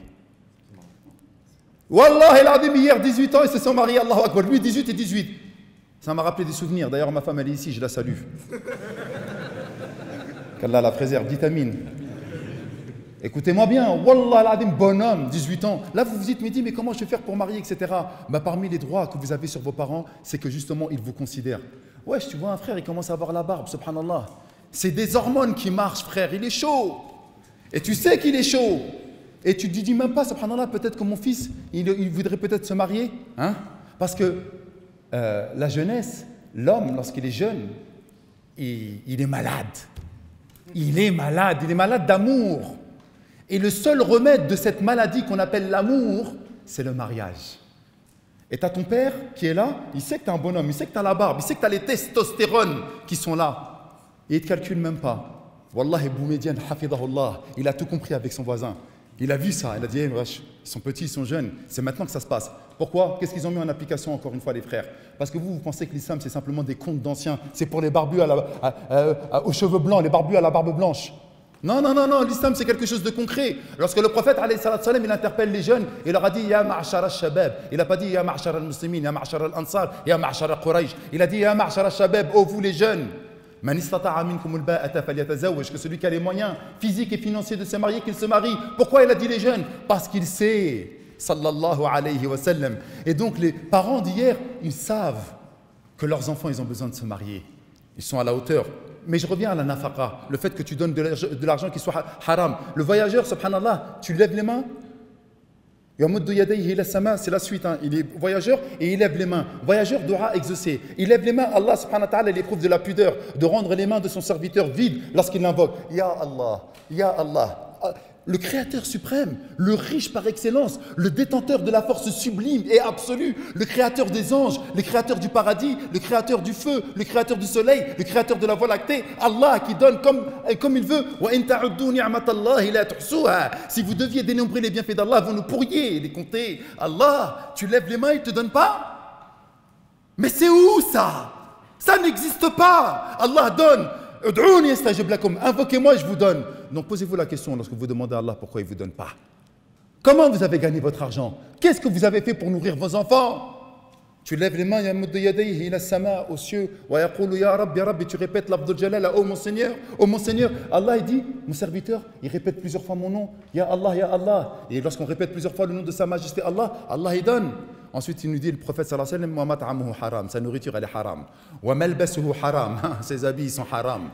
Wallah, il a dit hier dix-huit ans, ils se sont mariés, Allahu Akbar. Lui dix-huit et dix-huit. Ça m'a rappelé des souvenirs. D'ailleurs, ma femme, elle est ici, je la salue. Qu'Allah la préserve, dites Amin. Écoutez-moi bien, Wallah al-Adim, bonhomme, dix-huit ans. Là, vous vous dites, mais, dis, mais comment je vais faire pour marier, et cetera. Bah, parmi les droits que vous avez sur vos parents, c'est que justement, ils vous considèrent. Wesh, tu vois un frère, il commence à avoir la barbe, subhanallah. C'est des hormones qui marchent, frère, il est chaud. Et tu sais qu'il est chaud. Et tu te dis même pas, subhanallah, peut-être que mon fils, il, il voudrait peut-être se marier. Hein? Parce que euh, la jeunesse, l'homme, lorsqu'il est jeune, il, il est malade. Il est malade, il est malade d'amour. Et le seul remède de cette maladie qu'on appelle l'amour, c'est le mariage. Et tu as ton père qui est là, il sait que tu es un bonhomme, il sait que tu as la barbe, il sait que tu as les testostérones qui sont là. Et il ne te calcule même pas. Wallahi Boumedienne, hafidahullah, il a tout compris avec son voisin. Il a vu ça, il a dit, hey, wesh, ils sont petits, ils sont jeunes, c'est maintenant que ça se passe. Pourquoi? Qu'est-ce qu'ils ont mis en application, encore une fois, les frères? Parce que vous, vous pensez que l'islam, c'est simplement des contes d'anciens, c'est pour les barbus à la, à, à, à, aux cheveux blancs, les barbus à la barbe blanche. Non, non, non, non, l'islam, c'est quelque chose de concret. Lorsque le prophète, alayhi salatu salam, il interpelle les jeunes, il leur a dit, Ya ma'ashar al-shabab. Il n'a pas dit, Ya ma'ashar al-muslimin, Ya ma'ashar al-ansar, Ya ma'ashar al-quraysh. Il a dit, Ya ma'ashar al-shabab, ô vous les jeunes. Man istata'a minkum al-ba'ata falyatazawwaj, que celui qui a les moyens physiques et financiers de se marier, qu'il se marie. Pourquoi il a dit les jeunes? Parce qu'il sait, sallallahu alayhi wa sallam. Et donc les parents d'hier, ils savent que leurs enfants, ils ont besoin de se marier. Ils sont à la hauteur. Mais je reviens à la nafaqa, le fait que tu donnes de l'argent qui soit haram. Le voyageur, subhanallah, tu lèves les mains. C'est la suite, hein. Il est voyageur et il lève les mains. Voyageur doit exaucer. Il lève les mains, Allah subhanahu wa ta'ala l'éprouve de la pudeur, de rendre les mains de son serviteur vides lorsqu'il l'invoque. Ya Allah, Ya Allah. Le Créateur suprême, le riche par excellence, le détenteur de la force sublime et absolue, le Créateur des anges, le Créateur du paradis, le Créateur du feu, le Créateur du soleil, le Créateur de la voie lactée, Allah qui donne comme, comme il veut. Si vous deviez dénombrer les bienfaits d'Allah, vous ne pourriez les compter. Allah, tu lèves les mains, il ne te donne pas? Mais c'est où ça? Ça n'existe pas. Allah donne. Invoquez-moi et je vous donne. Donc posez-vous la question lorsque vous demandez à Allah pourquoi il ne vous donne pas. Comment vous avez gagné votre argent? Qu'est-ce que vous avez fait pour nourrir vos enfants? Tu lèves les mains, aux cieux, tu répètes l'Abdul Jalal, oh mon Seigneur, oh mon Seigneur. Allah il dit, mon serviteur, il répète plusieurs fois mon nom, Ya Allah, Ya Allah. Et lorsqu'on répète plusieurs fois le nom de sa majesté Allah, Allah il donne. Ensuite, il nous dit, le prophète sallallahu alayhi wa sallam, wa mat'amuhu haram, sa nourriture elle est haram. Wa malbasuhu haram, ses habits sont haram.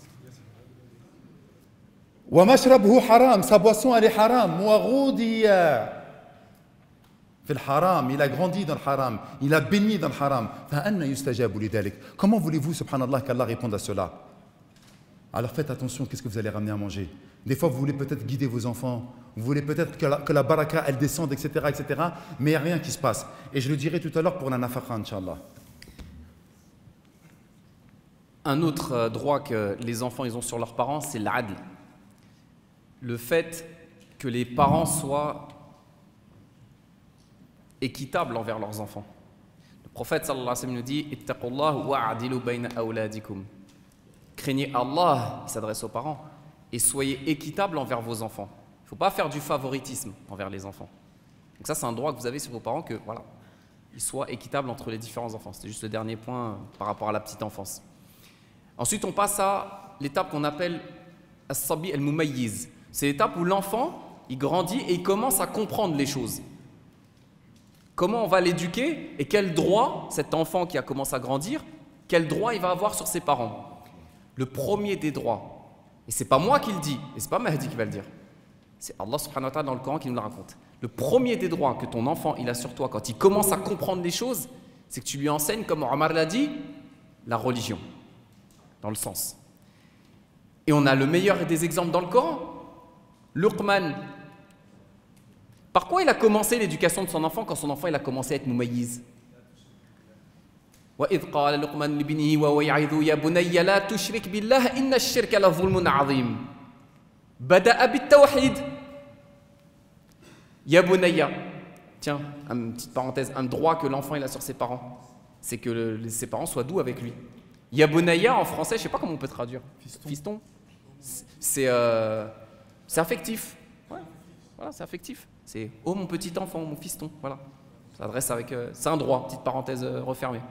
Wa mashrabuhu haram, sa boisson elle est haram. Wa ghudiya fil haram, il a grandi dans le haram, il a baigné dans le haram. Fa anna yustajabu lidalik. Comment voulez-vous, subhanallah, qu'Allah réponde à cela? Alors faites attention, qu'est-ce que vous allez ramener à manger? Des fois, vous voulez peut-être guider vos enfants, vous voulez peut-être que la, que la baraka, elle descende, et cetera, et cetera. Mais il n'y a rien qui se passe. Et je le dirai tout à l'heure pour la nafaqa, Inch'Allah. Un autre droit que les enfants ils ont sur leurs parents, c'est l'adl. Le fait que les parents soient équitables envers leurs enfants. Le prophète sallallahu alayhi wa sallam nous dit « Ittaqullah wa'adilu bayna awladikum » Craignez Allah, il s'adresse aux parents, et soyez équitables envers vos enfants. Il ne faut pas faire du favoritisme envers les enfants. Donc ça, c'est un droit que vous avez sur vos parents, que voilà, ils soient équitables entre les différents enfants. C'était juste le dernier point par rapport à la petite enfance. Ensuite, on passe à l'étape qu'on appelle as-sabi al-mumayyiz. C'est l'étape où l'enfant, il grandit et il commence à comprendre les choses. Comment on va l'éduquer et quel droit, cet enfant qui a commencé à grandir, quel droit il va avoir sur ses parents. Le premier des droits, et c'est pas moi qui le dis, et c'est pas Mahdi qui va le dire, c'est Allah subhanahu wa ta'ala dans le Coran qui nous le raconte. Le premier des droits que ton enfant il a sur toi quand il commence à comprendre les choses, c'est que tu lui enseignes, comme Omar l'a dit, la religion, dans le sens. Et on a le meilleur des exemples dans le Coran, Luqman. Par quoi il a commencé l'éducation de son enfant quand son enfant il a commencé à être moumayiz? وإذ قال لقمان لابنه وهو يعظه يا بني لا تشرك بالله إن الشرك لظلم عظيم بدأ بالتوحيد يا بني. Tiens, une petite parenthèse, un droit que l'enfant il a sur ses parents, c'est que le, ses parents soient doux avec lui. Ya bunayya en français, je sais pas comment on peut traduire. Fiston. Fiston. C'est euh, c'est affectif. Ouais. Voilà, c'est affectif. C'est oh mon petit enfant, mon fiston. Voilà. Ça s'adresse avec. Euh, c'est un droit. Petite parenthèse euh, refermée.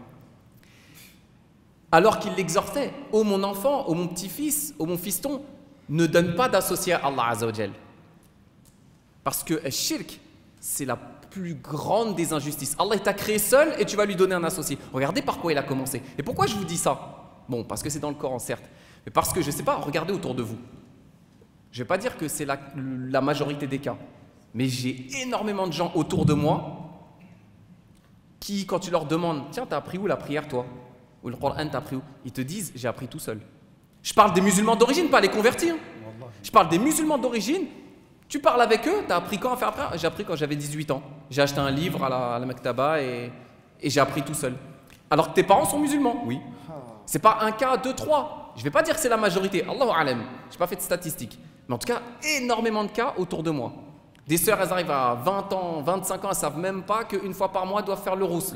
Alors qu'il l'exhortait, oh mon enfant, oh mon petit-fils, oh mon fiston, ne donne pas d'associé à Allah Azza wa Jal. Parce que le shirk, c'est la plus grande des injustices. Allah t'a créé seul et tu vas lui donner un associé. Regardez par quoi il a commencé. Et pourquoi je vous dis ça? Bon, parce que c'est dans le Coran, certes. Mais parce que, je ne sais pas, regardez autour de vous. Je ne vais pas dire que c'est la, la majorité des cas. Mais j'ai énormément de gens autour de moi qui, quand tu leur demandes, tiens, t'as appris où la prière, toi? Ou le Coran, t'as appris où? Ils te disent, j'ai appris tout seul. Je parle des musulmans d'origine, pas les convertis. Hein. Je parle des musulmans d'origine. Tu parles avec eux, tu as appris quand à faire après? J'ai appris quand j'avais dix-huit ans. J'ai acheté un livre à la, à la Maktaba et, et j'ai appris tout seul. Alors que tes parents sont musulmans, oui. C'est pas un cas, deux, trois. Je vais pas dire que c'est la majorité, Allahu alam. Je n'ai pas fait de statistiques. Mais en tout cas, énormément de cas autour de moi. Des sœurs, elles arrivent à vingt ans, vingt-cinq ans, elles ne savent même pas qu'une fois par mois, elles doivent faire le rousl.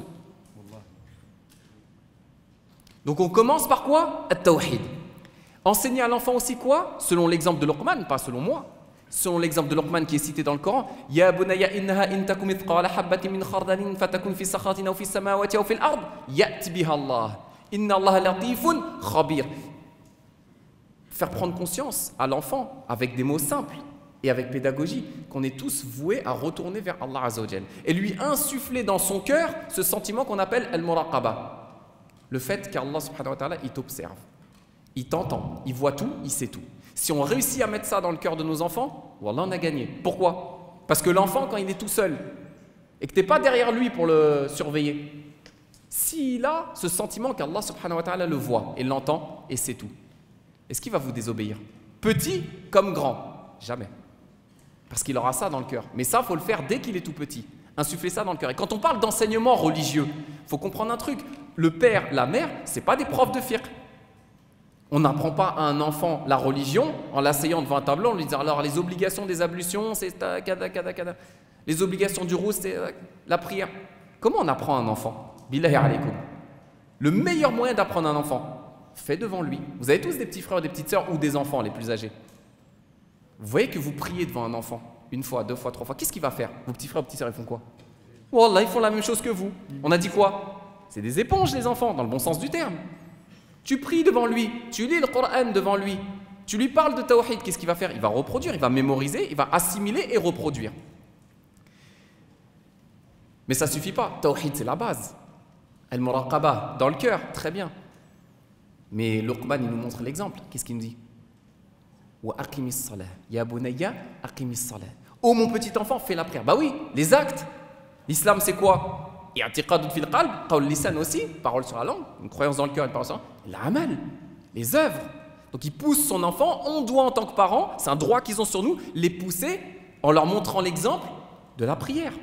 Donc on commence par quoi? At-tawhid. Enseigner à l'enfant aussi quoi? Selon l'exemple de Luqman, pas selon moi. Selon l'exemple de Luqman qui est cité dans le Coran, Ya bunayya innaha in takum mithqala habatin min khardalin fatakun fi sakhatin aw fi samawati aw fi al-ard ya'ti biha Allah. Inna Allah latifun khabir. Faire prendre conscience à l'enfant avec des mots simples et avec pédagogie qu'on est tous voués à retourner vers Allah Azza wa Jal et lui insuffler dans son cœur ce sentiment qu'on appelle al-muraqaba. Le fait qu'Allah subhanahu wa ta'ala il t'observe, il t'entend, il voit tout, il sait tout. Si on réussit à mettre ça dans le cœur de nos enfants, wallah, on a gagné. Pourquoi? Parce que l'enfant, quand il est tout seul, et que tu n'es pas derrière lui pour le surveiller, s'il a ce sentiment qu'Allah subhanahu wa ta'ala le voit et l'entend, et c'est tout, est-ce qu'il va vous désobéir? Petit comme grand? Jamais. Parce qu'il aura ça dans le cœur. Mais ça, il faut le faire dès qu'il est tout petit. Insuffler ça dans le cœur. Et quand on parle d'enseignement religieux, il faut comprendre un truc. Le père, la mère, ce n'est pas des profs de fiqh. On n'apprend pas à un enfant la religion en l'asseyant devant un tableau, en lui disant alors les obligations des ablutions, c'est kada, kada, kada. Les obligations du roux, c'est la prière. Comment on apprend à un enfant? Billahi alaykoum. Le meilleur moyen d'apprendre à un enfant, fait devant lui. Vous avez tous des petits frères, des petites sœurs ou des enfants les plus âgés. Vous voyez que vous priez devant un enfant, une fois, deux fois, trois fois. Qu'est-ce qu'il va faire? Vos petits frères, vos petites sœurs, ils font quoi? Wallah, ils font la même chose que vous. On a dit quoi? C'est des éponges les enfants, dans le bon sens du terme. Tu pries devant lui, tu lis le Coran devant lui, tu lui parles de tawhid, qu'est-ce qu'il va faire? Il va reproduire, il va mémoriser, il va assimiler et reproduire. Mais ça ne suffit pas, tawhid c'est la base. Al-muraqaba, dans le cœur, très bien. Mais Luqman il nous montre l'exemple, qu'est-ce qu'il nous dit? Wa aqimis salah, ya bunayya aqimis salah. Oh mon petit enfant, fais la prière. Bah oui, les actes. L'islam c'est quoi? I'tiqadun fil qalb, qawl lisan aussi, parole sur la langue, une croyance dans le cœur, une parole sur la langue. L'amal, les œuvres. Donc il pousse son enfant, on doit en tant que parents, c'est un droit qu'ils ont sur nous, les pousser en leur montrant l'exemple de la prière.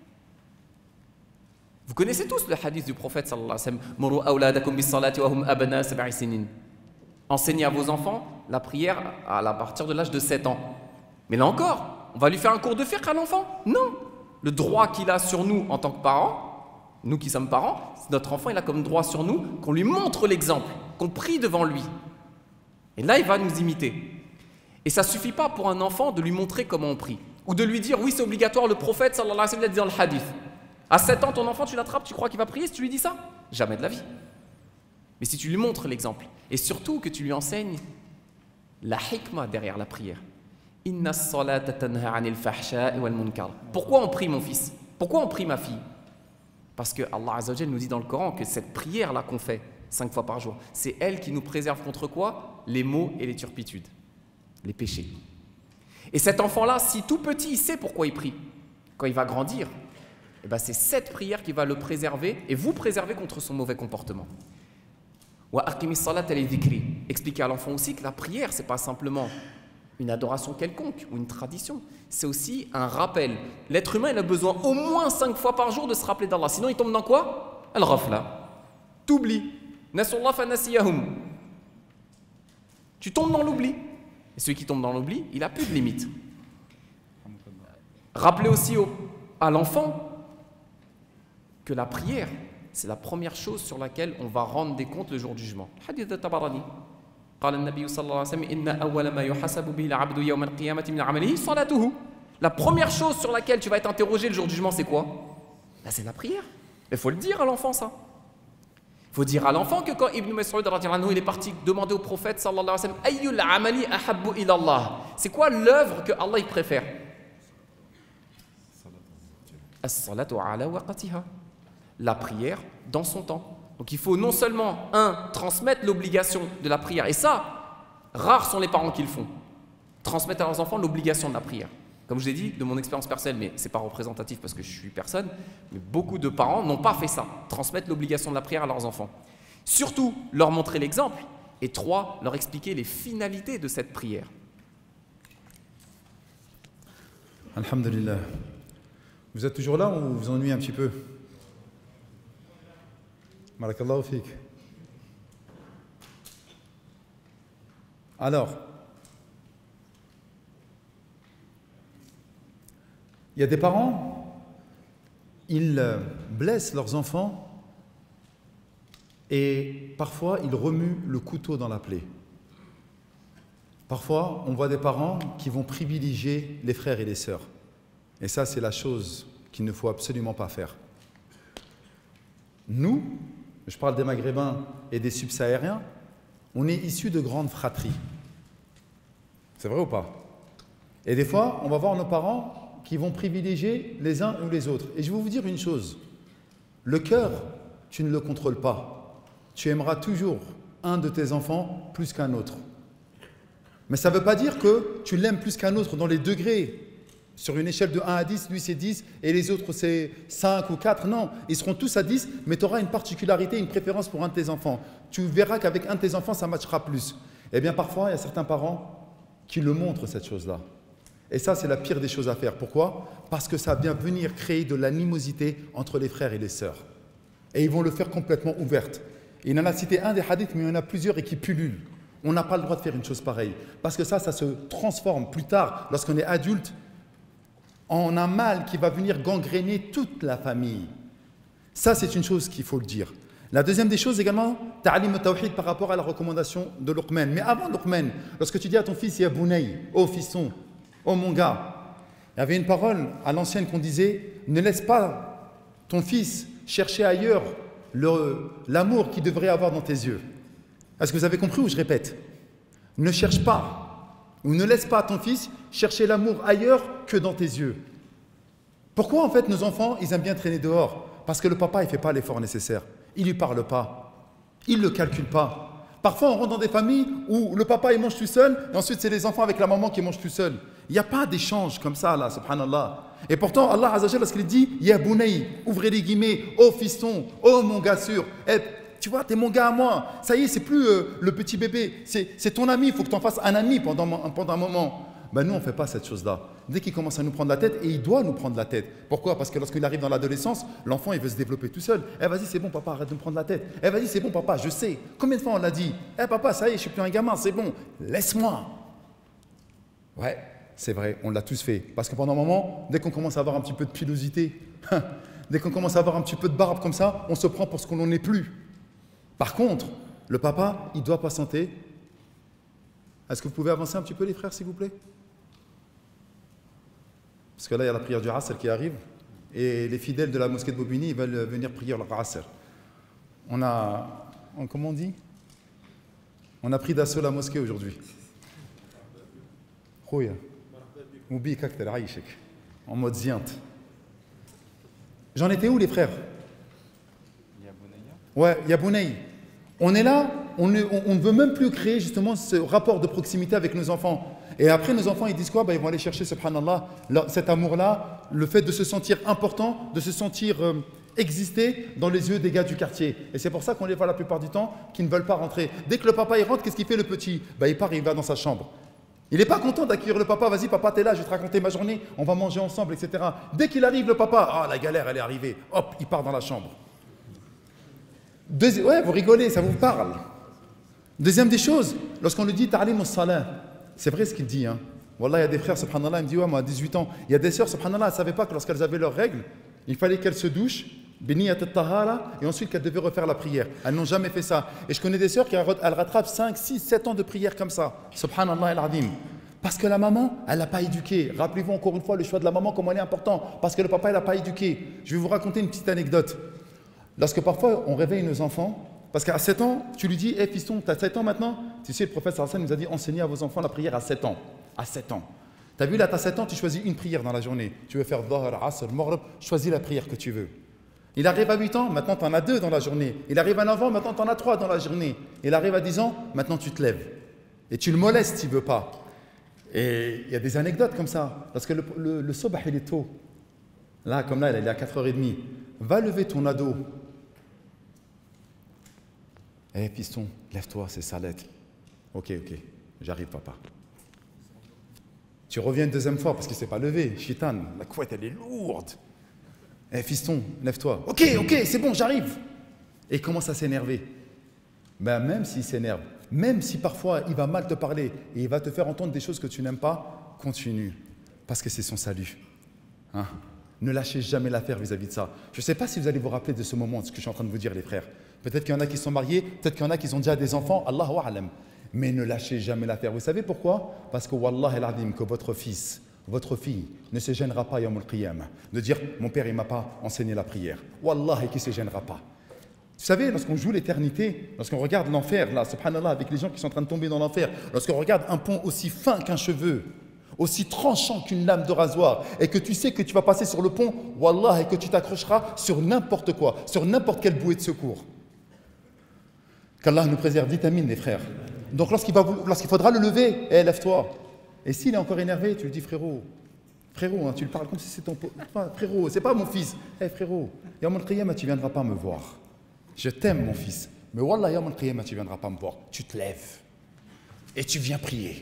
Vous connaissez tous le hadith du prophète sallallahu alayhi wa sallam, Muru awladakum bis salati wa hum abna sab'i sinin. Enseignez à vos enfants la prière à partir de l'âge de sept ans. Mais là encore, on va lui faire un cours de fiqh à l'enfant? Non. Le droit qu'il a sur nous en tant que parents, nous qui sommes parents, notre enfant il a comme droit sur nous qu'on lui montre l'exemple, qu'on prie devant lui. Et là il va nous imiter. Et ça ne suffit pas pour un enfant de lui montrer comment on prie. Ou de lui dire oui c'est obligatoire, le prophète sallallahu alayhi wa sallam l'a dit dans le hadith. À sept ans ton enfant tu l'attrapes, tu crois qu'il va prier si tu lui dis ça? Jamais de la vie. Mais si tu lui montres l'exemple, et surtout que tu lui enseignes la hikmah derrière la prière. Inna as-salata tanha 'anil fahsha'i wal munkar. Pourquoi on prie mon fils? Pourquoi on prie ma fille? Parce que Allah Azza wa Jalla nous dit dans le Coran que cette prière-là qu'on fait cinq fois par jour, c'est elle qui nous préserve contre quoi? Les maux et les turpitudes, les péchés. Et cet enfant-là, si tout petit, il sait pourquoi il prie, quand il va grandir, eh ben c'est cette prière qui va le préserver et vous préserver contre son mauvais comportement. Wa aqimis salat li dhikri. Expliquer à l'enfant aussi que la prière, c'est pas simplement une adoration quelconque ou une tradition, c'est aussi un rappel. L'être humain il a besoin au moins cinq fois par jour de se rappeler d'Allah, sinon il tombe dans quoi? Al-ghafla. T'oublies. Nasullah fa nasiyahum. Tu tombes dans l'oubli. Et celui qui tombe dans l'oubli, il n'a plus de limite. Rappelez aussi au, à l'enfant que la prière, c'est la première chose sur laquelle on va rendre des comptes le jour du jugement. Hadith de Tabarani. قال النبي صلى الله عليه وسلم إن أول ما يحاسب به العبد يوم القيامة من عمله صلاته. La première chose sur laquelle tu vas être interrogé le jour du jugement, c'est quoi? Ben, c'est la prière. Il faut le dire à l'enfant, ça. Il faut dire à l'enfant que quand Ibn Mas'ud il est parti demander au prophète sallallahu alayhi wa sallam Ayyul amali ahabbu ila Allah. C'est quoi l'œuvre que Allah il préfère? As-salatu ala waqtiha. La prière dans son temps. Donc il faut non seulement, un, transmettre l'obligation de la prière. Et ça, rares sont les parents qui le font. Transmettre à leurs enfants l'obligation de la prière. Comme je l'ai dit, de mon expérience personnelle, mais ce n'est pas représentatif parce que je suis personne, mais beaucoup de parents n'ont pas fait ça. Transmettre l'obligation de la prière à leurs enfants. Surtout, leur montrer l'exemple. Et trois, leur expliquer les finalités de cette prière. Alhamdulillah. Vous êtes toujours là ou vous vous ennuyez un petit peu? Barakallahu fik. Alors, il y a des parents, ils blessent leurs enfants et parfois ils remuent le couteau dans la plaie. Parfois, on voit des parents qui vont privilégier les frères et les sœurs. Et ça, c'est la chose qu'il ne faut absolument pas faire. Nous, je parle des Maghrébins et des subsahariens, on est issus de grandes fratries. C'est vrai ou pas? Et des fois, on va voir nos parents qui vont privilégier les uns ou les autres. Et je vais vous dire une chose, le cœur, tu ne le contrôles pas. Tu aimeras toujours un de tes enfants plus qu'un autre. Mais ça ne veut pas dire que tu l'aimes plus qu'un autre dans les degrés. Sur une échelle de un à dix, lui c'est dix et les autres c'est cinq ou quatre. Non, ils seront tous à dix, mais tu auras une particularité, une préférence pour un de tes enfants. Tu verras qu'avec un de tes enfants, ça matchera plus. Eh bien, parfois, il y a certains parents qui le montrent, cette chose-là. Et ça, c'est la pire des choses à faire. Pourquoi? Parce que ça vient venir créer de l'animosité entre les frères et les sœurs. Et ils vont le faire complètement ouverte. Il en a cité un des hadiths, mais il y en a plusieurs et qui pullulent. On n'a pas le droit de faire une chose pareille. Parce que ça, ça se transforme plus tard, lorsqu'on est adulte, en un mal qui va venir gangréner toute la famille. Ça, c'est une chose qu'il faut le dire. La deuxième des choses également, ta'alim al-tawhid par rapport à la recommandation de Luqman. Mais avant Luqman, lorsque tu dis à ton fils, ya bunay, oh fiston, oh mon gars, il y avait une parole à l'ancienne qu'on disait, ne laisse pas ton fils chercher ailleurs l'amour qu'il devrait avoir dans tes yeux. Est-ce que vous avez compris ou je répète? Ne cherche pas ou ne laisse pas ton fils chercher l'amour ailleurs que dans tes yeux. Pourquoi en fait nos enfants, ils aiment bien traîner dehors? Parce que le papa, il ne fait pas l'effort nécessaire. Il ne lui parle pas. Il ne le calcule pas. Parfois, on rentre dans des familles où le papa, il mange tout seul, et ensuite, c'est les enfants avec la maman qui mangent tout seul. Il n'y a pas d'échange comme ça, là, subhanallah. Et pourtant, Allah Azza wa Jalla, lorsqu'il dit « Ya bunay », ouvrez les guillemets, « Oh fiston, oh mon gars sûr », eh, tu vois, t'es mon gars à moi. Ça y est, c'est plus euh, le petit bébé, c'est ton ami, il faut que tu en fasses un ami pendant, pendant un moment. Ben nous, on ne fait pas cette chose-là. Dès qu'il commence à nous prendre la tête, et il doit nous prendre la tête. Pourquoi? Parce que lorsqu'il arrive dans l'adolescence, l'enfant, il veut se développer tout seul. Eh vas-y, c'est bon papa, arrête de me prendre la tête. Eh vas-y, c'est bon papa, je sais. Combien de fois on l'a dit? Eh papa, ça y est, je suis plus un gamin, c'est bon, laisse-moi. Ouais, c'est vrai, on l'a tous fait. Parce que pendant un moment, dès qu'on commence à avoir un petit peu de pilosité, dès qu'on commence à avoir un petit peu de barbe comme ça, on se prend pour ce qu'on n'en est plus. Par contre, le papa, il doit patienter. Est-ce que vous pouvez avancer un petit peu les frères, s'il vous plaît? Parce que là, il y a la prière du Asr qui arrive. Et les fidèles de la mosquée de Bobigny, ils veulent venir prier le Asr. On a, on, comment on dit? On a pris d'assaut la mosquée aujourd'hui. En mode ziant. J'en étais où les frères? Ouais, Yabounaï. On est là, on ne, on, on ne veut même plus créer justement ce rapport de proximité avec nos enfants. Et après, nos enfants, ils disent quoi? Ben, ils vont aller chercher, subhanallah, cet amour-là, le fait de se sentir important, de se sentir euh, exister dans les yeux des gars du quartier. Et c'est pour ça qu'on les voit la plupart du temps qui ne veulent pas rentrer. Dès que le papa il rentre, qu'est-ce qu'il fait le petit? Ben, il part et il va dans sa chambre. Il n'est pas content d'accueillir le papa. Vas-y, papa, t'es là, je vais te raconter ma journée, on va manger ensemble, et cetera. Dès qu'il arrive, le papa, ah, la galère, elle est arrivée. Hop, il part dans la chambre. Deuxi ouais, vous rigolez, ça vous parle. Deuxième des choses, lorsqu'on lui dit ta'lim as-salah, c'est vrai ce qu'il dit. Hein. Wallah, il y a des frères, subhanallah, il me dit, ouais, moi à dix-huit ans, il y a des sœurs, subhanallah, elles ne savaient pas que lorsqu'elles avaient leurs règles, il fallait qu'elles se douchent, béniyat at-tahara, et ensuite qu'elles devaient refaire la prière. Elles n'ont jamais fait ça. Et je connais des sœurs qui elles rattrapent cinq, six, sept ans de prière comme ça. Subhanallah al-azim. Parce que la maman, elle n'a pas éduqué. Rappelez-vous encore une fois le choix de la maman, comment il est important. Parce que le papa, il n'a pas éduqué. Je vais vous raconter une petite anecdote. Lorsque parfois on réveille nos enfants, parce qu'à sept ans, tu lui dis, hé hey, fiston, tu as sept ans maintenant? Tu sais, le prophète sallallahu alayhi wa sallam nous a dit, enseignez à vos enfants la prière à sept ans. À sept ans. Tu as vu là, tu as sept ans, tu choisis une prière dans la journée. Tu veux faire Dhahr, Asr, Maghrib, choisis la prière que tu veux. Il arrive à huit ans, maintenant tu en as deux dans la journée. Il arrive à neuf ans, maintenant tu en as trois dans la journée. Il arrive à dix ans, maintenant tu te lèves. Et tu le molestes s'il ne veut pas. Et il y a des anecdotes comme ça. Parce que le, le, le sobah, il est tôt. Là, comme là, il est à quatre heures trente. Va lever ton ado. Eh, hey, piston, lève-toi, c'est salette. Ok, ok, j'arrive, papa. Tu reviens une deuxième fois parce qu'il ne s'est pas levé. Chitan, la couette, elle est lourde. Eh, hey, fiston, lève-toi. Ok, ok, c'est bon, j'arrive. Et il commence à s'énerver. Ben, même s'il s'énerve, même si parfois il va mal te parler et il va te faire entendre des choses que tu n'aimes pas, continue. Parce que c'est son salut. Hein? Ne lâchez jamais l'affaire vis-à-vis de ça. Je ne sais pas si vous allez vous rappeler de ce moment, de ce que je suis en train de vous dire, les frères. Peut-être qu'il y en a qui sont mariés, peut-être qu'il y en a qui ont déjà des enfants, Allahu a'lam. Mais ne lâchez jamais l'affaire. Vous savez pourquoi? Parce que Wallah el-Adim, que votre fils, votre fille ne se gênera pas Yawm al-Qiyamah de dire mon père il ne m'a pas enseigné la prière. Wallah, et qui ne se gênera pas. Vous savez, lorsqu'on joue l'éternité, lorsqu'on regarde l'enfer, là, subhanallah, avec les gens qui sont en train de tomber dans l'enfer, lorsqu'on regarde un pont aussi fin qu'un cheveu, aussi tranchant qu'une lame de rasoir, et que tu sais que tu vas passer sur le pont, wallah, et que tu t'accrocheras sur n'importe quoi, sur n'importe quelle bouée de secours. Qu'Allah nous préserve, vitamine, les frères. Donc lorsqu'il va, lorsqu'il faudra le lever, eh, lève-toi. Et s'il est encore énervé, tu lui dis frérot, frérot, hein, tu lui parles comme si c'était ton... Frérot, c'est pas mon fils. Eh frérot, Yawm al-Qiyamah, tu viendras pas me voir. Je t'aime mon fils, mais wallah, Yawm al-Qiyamah, tu viendras pas me voir. Tu te lèves et tu viens prier.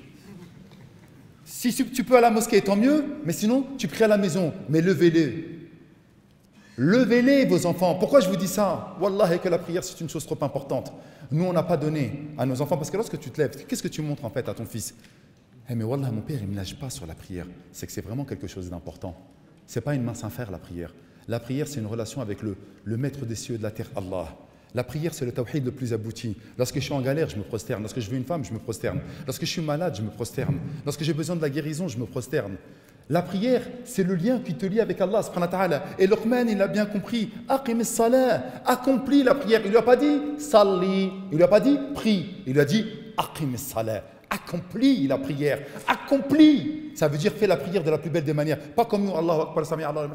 Si tu peux à la mosquée, tant mieux, mais sinon, tu pries à la maison, mais levez-les. Levez-les, vos enfants. Pourquoi je vous dis ça? Wallah, et que la prière, c'est une chose trop importante. Nous, on n'a pas donné à nos enfants, parce que lorsque tu te lèves, qu'est-ce que tu montres en fait à ton fils? Eh mais wallah, mon père, il ne me lâche pas sur la prière. C'est que c'est vraiment quelque chose d'important. Ce n'est pas une mince affaire, la prière. La prière, c'est une relation avec le, le maître des cieux et de la terre, Allah. La prière, c'est le tawhid le plus abouti. Lorsque je suis en galère, je me prosterne. Lorsque je veux une femme, je me prosterne. Lorsque je suis malade, je me prosterne. Lorsque j'ai besoin de la guérison, je me prosterne. La prière, c'est le lien qui te lie avec Allah subhanahu wa ta'ala. Et Luqman, il a bien compris. Aqim as-salah, accomplis la prière. Il ne lui a pas dit salli, il ne lui a pas dit prie. Il lui a dit aqim as-salah, accomplis la prière. Accomplis. Ça veut dire fais la prière de la plus belle des manières. Pas comme nous, Allahu Akbar, Sami Allah,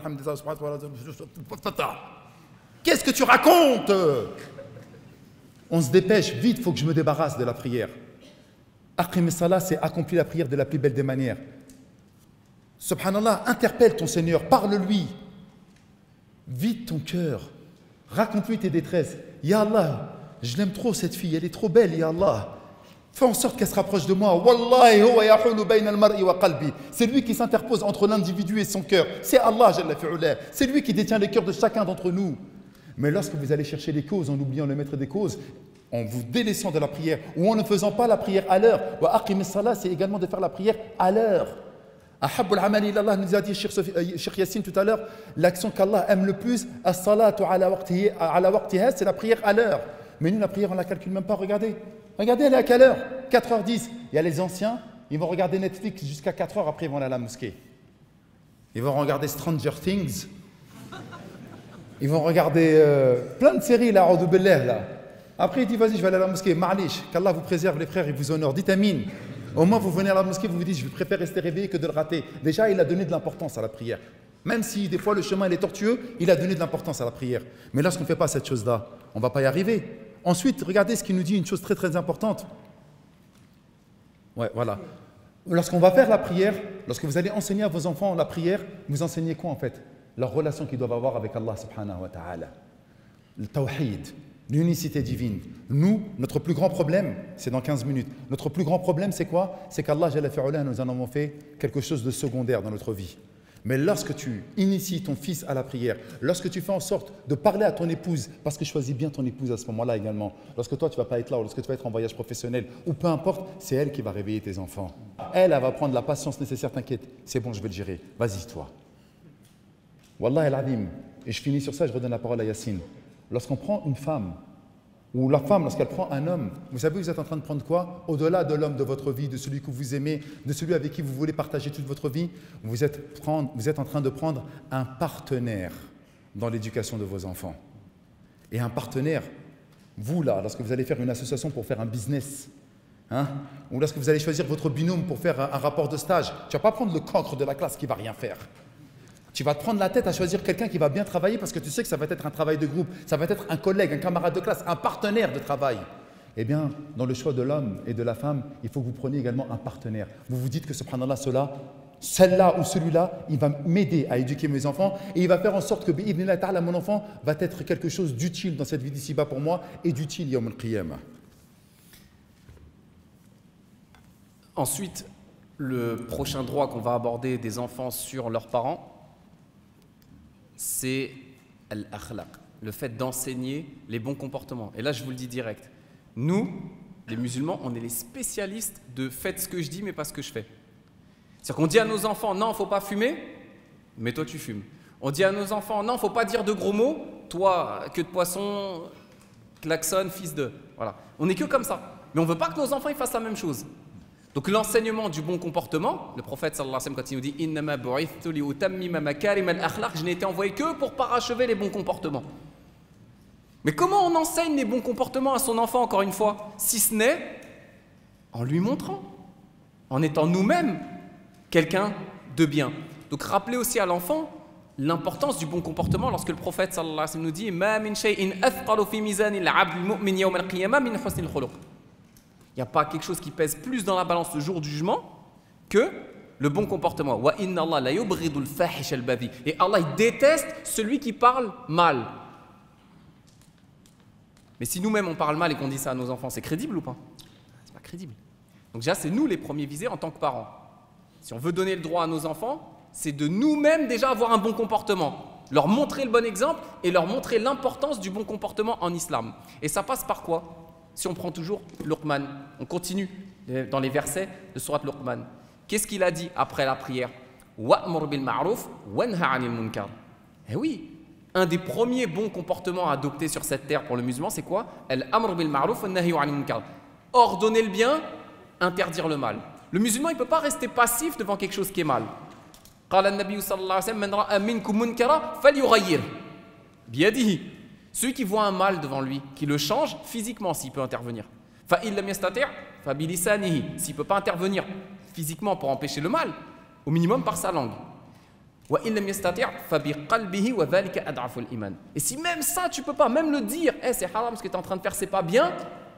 qu'est-ce que tu racontes? On se dépêche, vite, il faut que je me débarrasse de la prière. Aqim as-salah, c'est accomplir la prière de la plus belle des manières. Subhanallah, interpelle ton Seigneur, parle-lui. Vide ton cœur. Raconte-lui tes détresses. Ya Allah, je l'aime trop cette fille, elle est trop belle, Ya Allah. Fais en sorte qu'elle se rapproche de moi. Wallahi huwa yahulu bayna al-mar'i wa qalbi. C'est lui qui s'interpose entre l'individu et son cœur. C'est Allah, Jalla fi'ula. C'est lui qui détient les cœurs de chacun d'entre nous. Mais lorsque vous allez chercher les causes en oubliant le maître des causes, en vous délaissant de la prière ou en ne faisant pas la prière à l'heure, wa aqim as-salah, c'est également de faire la prière à l'heure. Ahabbul amali ilallah, nous a dit Cheikh Yassine tout à l'heure, l'action qu'Allah aime le plus, as-salatu ala waqtiha, c'est la prière à l'heure. Mais nous, la prière, on ne la calcule même pas. Regardez, regardez, elle est à quelle heure? quatre heures dix. Il y a les anciens, ils vont regarder Netflix jusqu'à quatre heures, après ils vont aller à la mosquée. Ils vont regarder Stranger Things. Ils vont regarder euh, plein de séries, là, A'udhu billah, là. Après, il dit, vas-y, je vais aller à la mosquée. Ma'alish, qu'Allah vous préserve, les frères, et vous honore. Dites amin. Au moins, vous venez à la mosquée, vous vous dites, je préfère rester réveillé que de le rater. Déjà, il a donné de l'importance à la prière. Même si des fois le chemin il est tortueux, il a donné de l'importance à la prière. Mais lorsqu'on ne fait pas cette chose-là, on ne va pas y arriver. Ensuite, regardez ce qu'il nous dit, une chose très très importante. Ouais, voilà. Lorsqu'on va faire la prière, lorsque vous allez enseigner à vos enfants la prière, vous enseignez quoi en fait? Leur relation qu'ils doivent avoir avec Allah subhanahu wa ta'ala. Le tawhid, l'unicité divine. Nous, notre plus grand problème, c'est dans quinze minutes. Notre plus grand problème, c'est quoi? C'est qu'Allah Jalla fi'ala nous en avons fait quelque chose de secondaire dans notre vie. Mais lorsque tu inities ton fils à la prière, lorsque tu fais en sorte de parler à ton épouse, parce que choisis bien ton épouse à ce moment-là également, lorsque toi tu ne vas pas être là, ou lorsque tu vas être en voyage professionnel, ou peu importe, c'est elle qui va réveiller tes enfants. Elle, elle va prendre la patience nécessaire, t'inquiète, c'est bon, je vais le gérer, vas-y toi. Wallah el-Adim. Et je finis sur ça, je redonne la parole à Yacine. Lorsqu'on prend une femme, ou la femme, lorsqu'elle prend un homme, vous savez, vous êtes en train de prendre quoi? Au-delà de l'homme de votre vie, de celui que vous aimez, de celui avec qui vous voulez partager toute votre vie, vous êtes, prendre, vous êtes en train de prendre un partenaire dans l'éducation de vos enfants. Et un partenaire, vous là, lorsque vous allez faire une association pour faire un business, hein, ou lorsque vous allez choisir votre binôme pour faire un, un rapport de stage, tu ne vas pas prendre le cancre de la classe qui ne va rien faire. Tu vas te prendre la tête à choisir quelqu'un qui va bien travailler parce que tu sais que ça va être un travail de groupe, ça va être un collègue, un camarade de classe, un partenaire de travail. Eh bien, dans le choix de l'homme et de la femme, il faut que vous preniez également un partenaire. Vous vous dites que subhanallah, cela, celle-là ou celui-là, il va m'aider à éduquer mes enfants et il va faire en sorte que bi'idhnillah ta'ala, mon enfant va être quelque chose d'utile dans cette vie d'ici-bas pour moi et d'utile yawm al-qiyamah. Ensuite, le prochain droit qu'on va aborder des enfants sur leurs parents, c'est al-akhlaq, le fait d'enseigner les bons comportements. Et là, je vous le dis direct, nous, les musulmans, on est les spécialistes de faites ce que je dis, mais pas ce que je fais. C'est-à-dire qu'on dit à nos enfants, non, il ne faut pas fumer, mais toi, tu fumes. On dit à nos enfants, non, il ne faut pas dire de gros mots, toi, queue de poisson, klaxon, fils de... Voilà. On n'est que comme ça. Mais on ne veut pas que nos enfants ils fassent la même chose. Donc l'enseignement du bon comportement, le prophète sallallahu alayhi wa sallam quand il nous dit « Innama bu'ithtu li utammima makarim al-akhlaq » je n'ai été envoyé que pour parachever les bons comportements. Mais comment on enseigne les bons comportements à son enfant, encore une fois, si ce n'est en lui montrant, en étant nous-mêmes quelqu'un de bien. Donc rappelez aussi à l'enfant l'importance du bon comportement lorsque le prophète sallallahu alayhi wa sallam nous dit « Ma min shay'in athqalu fi mizani al-'abd al-mu'min yawm al-qiyamah min husni al-khuluq » Il n'y a pas quelque chose qui pèse plus dans la balance le jour du jugement que le bon comportement. Wa inna Allah la yubghidul fahish al-badhi. Et Allah il déteste celui qui parle mal. Mais si nous-mêmes on parle mal et qu'on dit ça à nos enfants, c'est crédible ou pas? C'est pas crédible. Donc déjà, c'est nous les premiers visés en tant que parents. Si on veut donner le droit à nos enfants, c'est de nous-mêmes déjà avoir un bon comportement. Leur montrer le bon exemple et leur montrer l'importance du bon comportement en islam. Et ça passe par quoi? Si on prend toujours Luqman, on continue dans les versets de Sourate Luqman. Qu'est-ce qu'il a dit après la prière? Wa'mur bil ma'ruf wanha 'anil munkar. Eh oui, un des premiers bons comportements à adopter sur cette terre pour le musulman, c'est quoi? Al-amr bil ma'ruf wan nahyu 'anil munkar. Ordonner le bien, interdire le mal. Le musulman, il ne peut pas rester passif devant quelque chose qui est mal. Qala an-nabiy sallallahu alayhi wa sallam man ra'a minkum munkara falyughayyir biyadihi. Celui qui voit un mal devant lui, qui le change physiquement s'il peut intervenir. S'il ne peut pas intervenir physiquement pour empêcher le mal, au minimum par sa langue. Et si même ça tu ne peux pas, même le dire, hey, c'est haram ce que tu es en train de faire, c'est pas bien,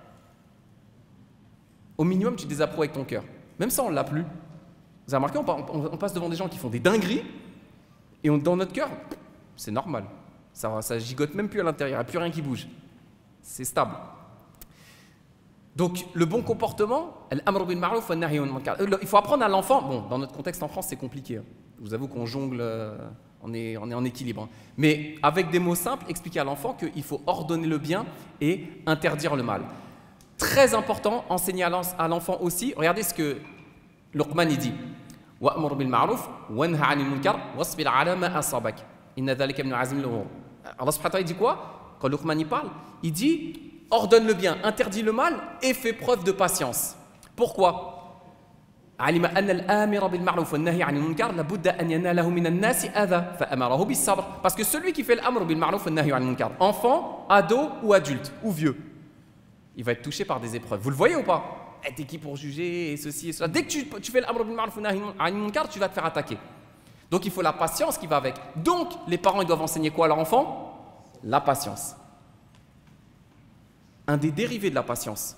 au minimum tu désapprouves avec ton cœur. Même ça on ne l'a plus. Vous avez remarqué, on, on passe devant des gens qui font des dingueries, et on, dans notre cœur, c'est normal. Ça, ça gigote même plus à l'intérieur, il n'y a plus rien qui bouge. C'est stable. Donc, le bon comportement, il faut apprendre à l'enfant. Bon, dans notre contexte en France, c'est compliqué. Je vous avoue qu'on jongle, on est, on est en équilibre. Mais avec des mots simples, expliquer à l'enfant qu'il faut ordonner le bien et interdire le mal. Très important, enseigner à l'enfant aussi. Regardez ce que Luqman dit. Wa'mur bil ma'ruf wanha 'anil munkar wasbir 'ala ma asabak. Inna dhalika min 'azmi al-umur. Allah subhanahu wa ta'ala dit quoi? Quand Luqman y parle, il dit ordonne le bien, interdit le mal et fait preuve de patience. Pourquoi? علم أن الآمر بالمعروف والنهي عن المنكر لابد أن يناله من الناس أذى فأمره بالصبر. Parce que celui qui fait l'amr bil ma'ruf والنهي عن المنكر, enfant, ado ou adulte ou vieux, il va être touché par des épreuves. Vous le voyez ou pas? T'es qui pour juger et ceci et cela? Dès que tu, tu fais l'amr bil ma'ruf والنهي عن المنكر, tu vas te faire attaquer. Donc il faut la patience qui va avec. Donc les parents ils doivent enseigner quoi à leur enfant? La patience. Un des dérivés de la patience,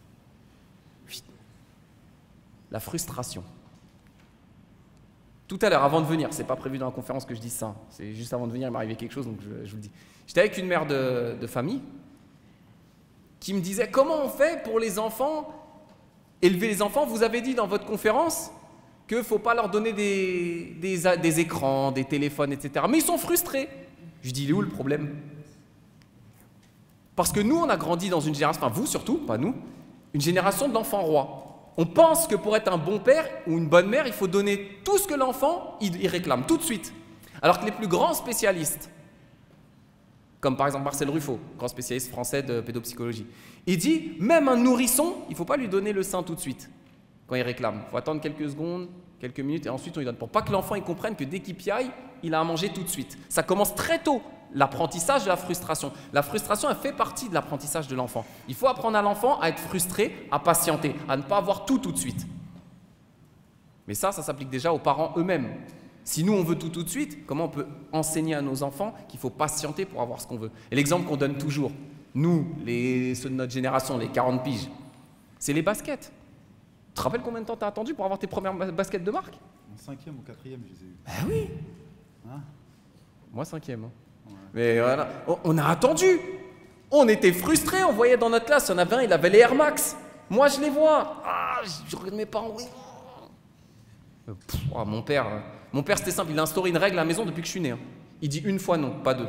la frustration. Tout à l'heure, avant de venir, c'est pas prévu dans la conférence que je dise ça, c'est juste avant de venir, il m'est arrivé quelque chose, donc je, je vous le dis. J'étais avec une mère de, de famille qui me disait comment on fait pour les enfants, élever les enfants. Vous avez dit dans votre conférence qu'il ne faut pas leur donner des, des, des écrans, des téléphones, et cetera. Mais ils sont frustrés. Je dis, il est où le problème? Parce que nous, on a grandi dans une génération, enfin vous surtout, pas nous, une génération d'enfants rois. On pense que pour être un bon père ou une bonne mère, il faut donner tout ce que l'enfant il, il réclame, tout de suite. Alors que les plus grands spécialistes, comme par exemple Marcel Ruffo, grand spécialiste français de pédopsychologie, il dit, même un nourrisson, il ne faut pas lui donner le sein tout de suite, quand il réclame. Il faut attendre quelques secondes, quelques minutes, et ensuite on lui donne. Pour pas que l'enfant il comprenne que dès qu'il piaille, il a à manger tout de suite. Ça commence très tôt, l'apprentissage de la frustration. La frustration, elle fait partie de l'apprentissage de l'enfant. Il faut apprendre à l'enfant à être frustré, à patienter, à ne pas avoir tout tout de suite. Mais ça, ça s'applique déjà aux parents eux-mêmes. Si nous, on veut tout tout de suite, comment on peut enseigner à nos enfants qu'il faut patienter pour avoir ce qu'on veut? Et l'exemple qu'on donne toujours, nous, les, ceux de notre génération, les quarante piges, c'est les baskets. Tu te rappelles combien de temps tu as attendu pour avoir tes premières baskets de marque? En cinquième ou quatrième, je les ai eu. Ben oui. Hein? Moi, cinquième. Hein. Ouais. Mais voilà, on, on a attendu. On était frustrés, on voyait dans notre classe, il y en avait un, il avait les Air Max. Moi, je les vois. Ah, je regarde mes parents, oui. Pff, oh, mon père, hein. Mon père, c'était simple, il a instauré une règle à la maison depuis que je suis né. Hein. Il dit une fois non, pas deux.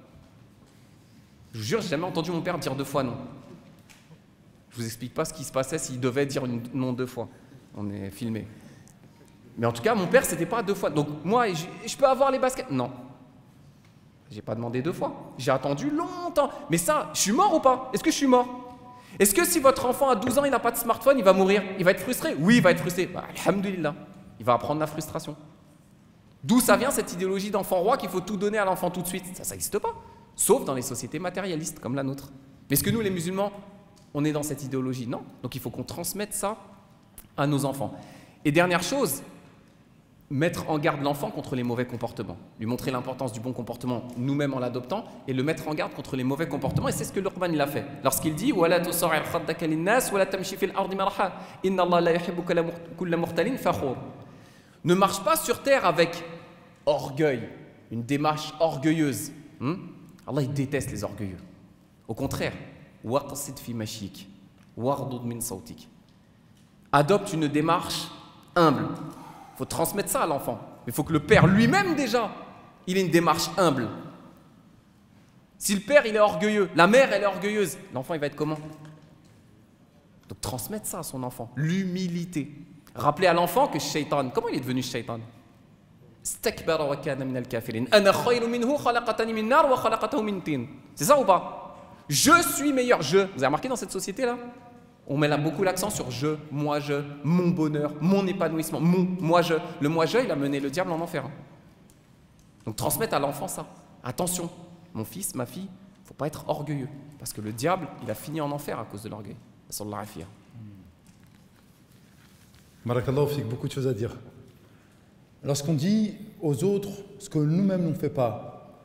Je vous jure, j'ai jamais entendu mon père dire deux fois non. Je vous explique pas ce qui se passait s'il devait dire une, non deux fois. On est filmé. Mais en tout cas, mon père, c'était pas deux fois. Donc moi, je, je peux avoir les baskets? Non. J'ai pas demandé deux fois. J'ai attendu longtemps. Mais ça, je suis mort ou pas? Est-ce que je suis mort? Est-ce que si votre enfant a douze ans, il n'a pas de smartphone, il va mourir? Il va être frustré? Oui, il va être frustré. Bah, alhamdoulilah. Il va apprendre la frustration. D'où ça vient cette idéologie d'enfant roi qu'il faut tout donner à l'enfant tout de suite? Ça, ça n'existe pas. Sauf dans les sociétés matérialistes comme la nôtre. Mais est-ce que nous, les musulmans, on est dans cette idéologie? Non. Donc il faut qu'on transmette ça à nos enfants. Et dernière chose, mettre en garde l'enfant contre les mauvais comportements. Lui montrer l'importance du bon comportement nous-mêmes en l'adoptant et le mettre en garde contre les mauvais comportements. Et c'est ce que Luqman il a fait. Lorsqu'il dit وَلَا تُصَعِّرْ خَدَّكَ لِلنَّاسِ وَلَا تَمْشِ فِي الْأَرْضِ مَرْحًا إِنَّ اللَّهَ لَا يُحِبُّ كُلَّ مُخْتَالٍ فَخُورٍ. Ne marche pas sur terre avec orgueil, une démarche orgueilleuse. Hmm? Allah, il déteste les orgueilleux. Au contraire, وَقْصِدْ فِي مَشِيكِ وَغْضُضْ مِنْ صَوْتِكِ. Adopte une démarche humble. Il faut transmettre ça à l'enfant. Mais il faut que le père lui-même déjà, il ait une démarche humble. Si le père, il est orgueilleux, la mère, elle est orgueilleuse, l'enfant, il va être comment? Donc transmettre ça à son enfant. L'humilité. Rappeler à l'enfant que Shaitan, comment il est devenu Shaitan? C'est ça ou pas? Je suis meilleur, je. Vous avez remarqué dans cette société-là? On met là beaucoup l'accent sur je, moi je, mon bonheur, mon épanouissement, mon, moi je. Le moi je, il a mené le diable en enfer. Donc transmettre à l'enfant ça. Attention, mon fils, ma fille, il ne faut pas être orgueilleux. Parce que le diable, il a fini en enfer à cause de l'orgueil. Sallallahu alayhi wa sallam. Barakallahu fik, beaucoup de choses à dire. Lorsqu'on dit aux autres ce que nous-mêmes ne faisons pas,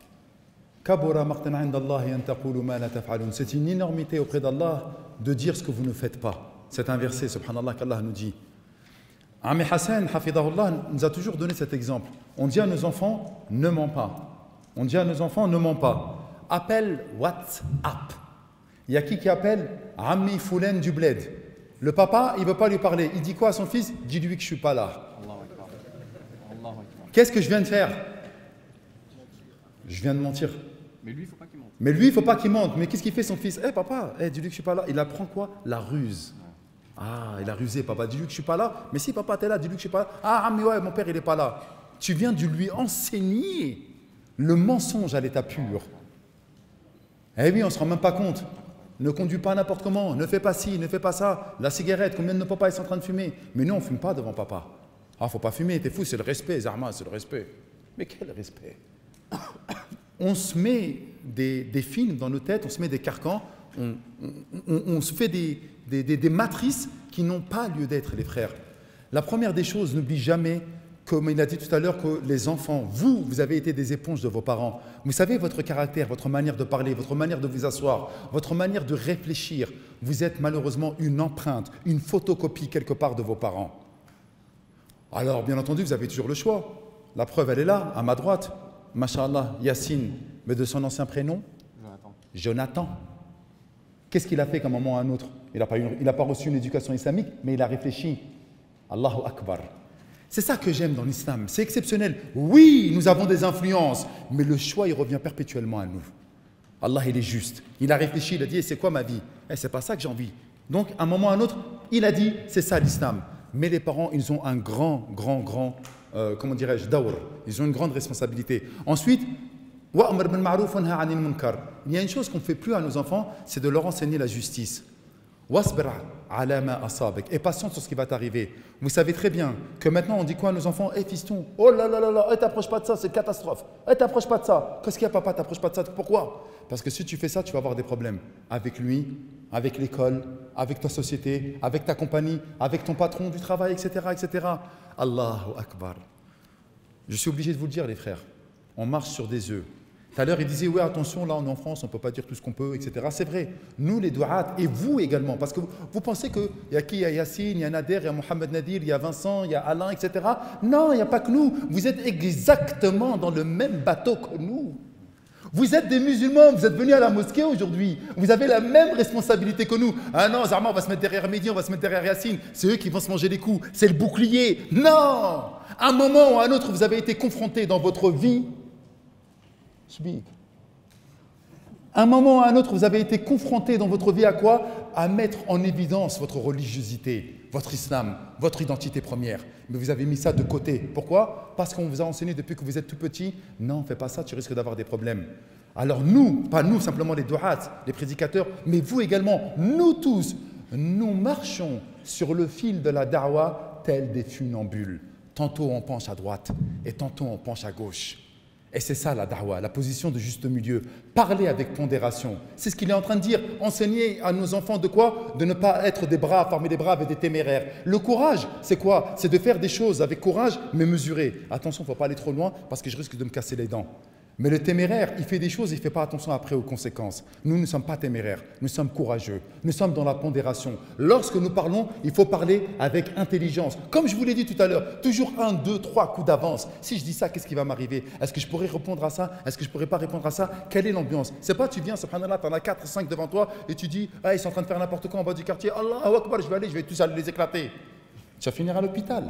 c'est une énormité auprès d'Allah de dire ce que vous ne faites pas. C'est un verset, subhanallah, qu'Allah nous dit. Ami Hassan, hafidahullah, nous a toujours donné cet exemple. On dit à nos enfants, ne mens pas. On dit à nos enfants, ne mens pas. Appelle WhatsApp. Il y a qui qui appelle Ami Foulen du bled. Le papa, il ne veut pas lui parler. Il dit quoi à son fils? Dis-lui que je ne suis pas là. Qu'est-ce que je viens de faire? Je viens de mentir. Mais lui, il ne faut pas qu'il mente. Mais lui, il ne faut pas qu'il mente. Mais qu'est-ce qu'il fait son fils? Eh hey, papa, hey, dis-lui que je ne suis pas là. Il apprend quoi? La ruse. Ah, il a rusé, papa. Dis-lui que je ne suis pas là. Mais si papa, tu es là, dis-lui que je ne suis pas là. Ah, mais ouais, mon père, il n'est pas là. Tu viens de lui enseigner le mensonge à l'état pur. Eh oui, on ne se rend même pas compte. Ne conduis pas n'importe comment, ne fais pas ci, ne fais pas ça. La cigarette, combien de nos papas ils sont en train de fumer? Mais nous, on ne fume pas devant papa. Ah, faut pas fumer, t'es fou, c'est le respect, Zarma, c'est le respect. Mais quel respect? On se met des, des films dans nos têtes, on se met des carcans, on, on, on, on se fait des, des, des, des matrices qui n'ont pas lieu d'être, les frères. La première des choses, n'oublie jamais, comme il a dit tout à l'heure, que les enfants, vous, vous avez été des éponges de vos parents. Vous savez votre caractère, votre manière de parler, votre manière de vous asseoir, votre manière de réfléchir. Vous êtes malheureusement une empreinte, une photocopie quelque part de vos parents. Alors, bien entendu, vous avez toujours le choix. La preuve, elle est là, à ma droite. Masha'Allah, Yassine, mais de son ancien prénom Jonathan. Jonathan. Qu'est-ce qu'il a fait qu'à un moment ou à un autre? Il n'a pas, pas reçu une éducation islamique, mais il a réfléchi. Allahu Akbar. C'est ça que j'aime dans l'islam, c'est exceptionnel. Oui, nous avons des influences, mais le choix, il revient perpétuellement à nous. Allah, il est juste. Il a réfléchi, il a dit, c'est quoi ma vie? Eh, c'est pas ça que j'ai envie. Donc, à un moment ou à un autre, il a dit, c'est ça l'islam. Mais les parents, ils ont un grand, grand, grand, euh, comment dirais-je, dawr. Ils ont une grande responsabilité. Ensuite, il y a une chose qu'on ne fait plus à nos enfants, c'est de leur enseigner la justice. Et patiente sur ce qui va t'arriver. Vous savez très bien que maintenant on dit quoi à nos enfants? Eh hey, fiston, oh là là là là, hey, t'approches pas de ça, c'est une catastrophe. Eh hey, t'approches pas de ça. Qu'est-ce qu'il y a papa, t'approches pas de ça? Pourquoi? Parce que si tu fais ça, tu vas avoir des problèmes avec lui, avec l'école, avec ta société, avec ta compagnie, avec ton patron du travail, et cetera, et cetera. Allahu Akbar. Je suis obligé de vous le dire, les frères. On marche sur des œufs. Tout à l'heure, il disait, oui, attention, là, on est en France, on ne peut pas dire tout ce qu'on peut, et cetera. C'est vrai. Nous, les douat, et vous également, parce que vous, vous pensez qu'il y a qui? Il y a Yassine, il y a Nader, il y a Mohamed Nadir, il y a Vincent, il y a Alain, et cetera. Non, il n'y a pas que nous. Vous êtes exactement dans le même bateau que nous. Vous êtes des musulmans, vous êtes venus à la mosquée aujourd'hui. Vous avez la même responsabilité que nous. Ah non, Zarma, on va se mettre derrière Mehdi, on va se mettre derrière Yassine. C'est eux qui vont se manger les coups. C'est le bouclier. Non! À un moment ou à un autre, vous avez été confrontés dans votre vie. À un moment ou à un autre, vous avez été confronté dans votre vie à quoi? À mettre en évidence votre religiosité, votre islam, votre identité première. Mais vous avez mis ça de côté. Pourquoi? Parce qu'on vous a enseigné depuis que vous êtes tout petit. Non, fais pas ça, tu risques d'avoir des problèmes. Alors nous, pas nous simplement les du'at, les prédicateurs, mais vous également, nous tous, nous marchons sur le fil de la da'wa tels des funambules. Tantôt on penche à droite et tantôt on penche à gauche. Et c'est ça la da'wa, la position de juste milieu. Parler avec pondération. C'est ce qu'il est en train de dire. Enseigner à nos enfants de quoi? De ne pas être des braves parmi les braves et des téméraires. Le courage, c'est quoi? C'est de faire des choses avec courage, mais mesuré. Attention, il ne faut pas aller trop loin parce que je risque de me casser les dents. Mais le téméraire, il fait des choses, il ne fait pas attention après aux conséquences. Nous ne sommes pas téméraires, nous sommes courageux, nous sommes dans la pondération. Lorsque nous parlons, il faut parler avec intelligence. Comme je vous l'ai dit tout à l'heure, toujours un, deux, trois coups d'avance. Si je dis ça, qu'est-ce qui va m'arriver? Est-ce que je pourrais répondre à ça? Est-ce que je ne pourrais pas répondre à ça? Quelle est l'ambiance? C'est pas tu viens, subhanallah, tu en as quatre, cinq devant toi et tu dis ah, ils sont en train de faire n'importe quoi en bas du quartier. Allahu Akbar, je vais aller, je vais tous aller les éclater. Tu vas finir à l'hôpital.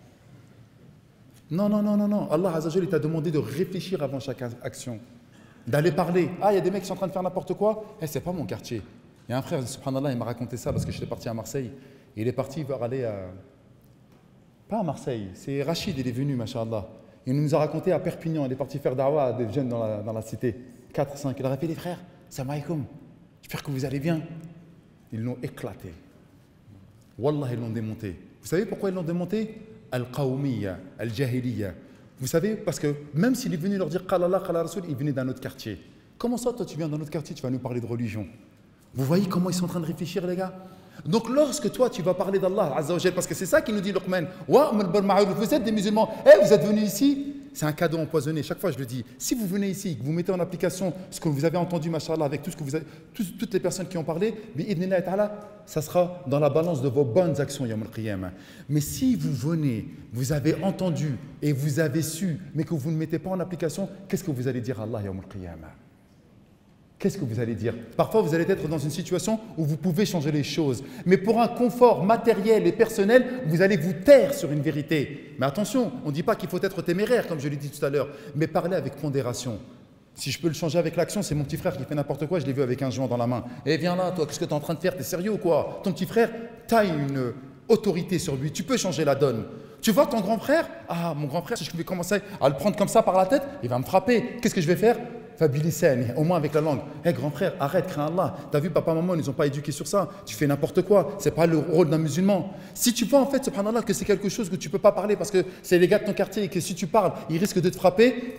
Non, non, non, non, non. Allah Azza wa Jalla t'a demandé de réfléchir avant chaque action, d'aller parler. Ah, il y a des mecs qui sont en train de faire n'importe quoi. Eh, c'est pas mon quartier. Il y a un frère, subhanallah, il m'a raconté ça parce que j'étais parti à Marseille. Il est parti vers aller à... Pas à Marseille, c'est Rachid, il est venu, masha'Allah. Il nous a raconté à Perpignan, il est parti faire da'wa à des jeunes dans la, dans la cité. quatre, cinq. Il a rappelé les frères, salam alaikum, j'espère que vous allez bien. Ils l'ont éclaté. Wallah, ils l'ont démonté. Vous savez pourquoi ils l'ont démonté? Al-Qawmiya, Al-Jahiliya. Vous savez, parce que même s'il est venu leur dire Qala Allah, Qala Rasul, il venait d'un autre quartier. Comment ça, toi, tu viens d'un autre quartier, tu vas nous parler de religion? Vous voyez comment ils sont en train de réfléchir, les gars? Donc, lorsque toi, tu vas parler d'Allah, Azza wa Jal, parce que c'est ça qu'il nous dit Luqman, vous êtes des musulmans, et vous êtes venus ici, c'est un cadeau empoisonné. Chaque fois, je le dis, si vous venez ici, que vous mettez en application ce que vous avez entendu, mashallah, avec tout ce que vous avez, tout, toutes les personnes qui ont parlé, bi'idhnillah ta'ala, ça sera dans la balance de vos bonnes actions, yawm al-qiyamah. Mais si vous venez, vous avez entendu et vous avez su, mais que vous ne mettez pas en application, qu'est-ce que vous allez dire à Allah, yawm al-qiyamah? Qu'est-ce que vous allez dire? Parfois, vous allez être dans une situation où vous pouvez changer les choses. Mais pour un confort matériel et personnel, vous allez vous taire sur une vérité. Mais attention, on ne dit pas qu'il faut être téméraire, comme je l'ai dit tout à l'heure, mais parler avec pondération. Si je peux le changer avec l'action, c'est mon petit frère qui fait n'importe quoi, je l'ai vu avec un joint dans la main. Eh viens là, toi, qu'est-ce que tu es en train de faire? T'es sérieux ou quoi? Ton petit frère, tu as une autorité sur lui, tu peux changer la donne. Tu vois ton grand frère? Ah, mon grand frère, si je vais commencer à le prendre comme ça par la tête, il va me frapper. Qu'est-ce que je vais faire? Au moins avec la langue. Hé hey, grand frère, arrête, crains Allah. T'as vu, papa, maman, ils nous ont pas éduqués sur ça. Tu fais n'importe quoi. C'est pas le rôle d'un musulman. Si tu vois en fait, subhanallah, que c'est quelque chose que tu peux pas parler parce que c'est les gars de ton quartier et que si tu parles, ils risquent de te frapper,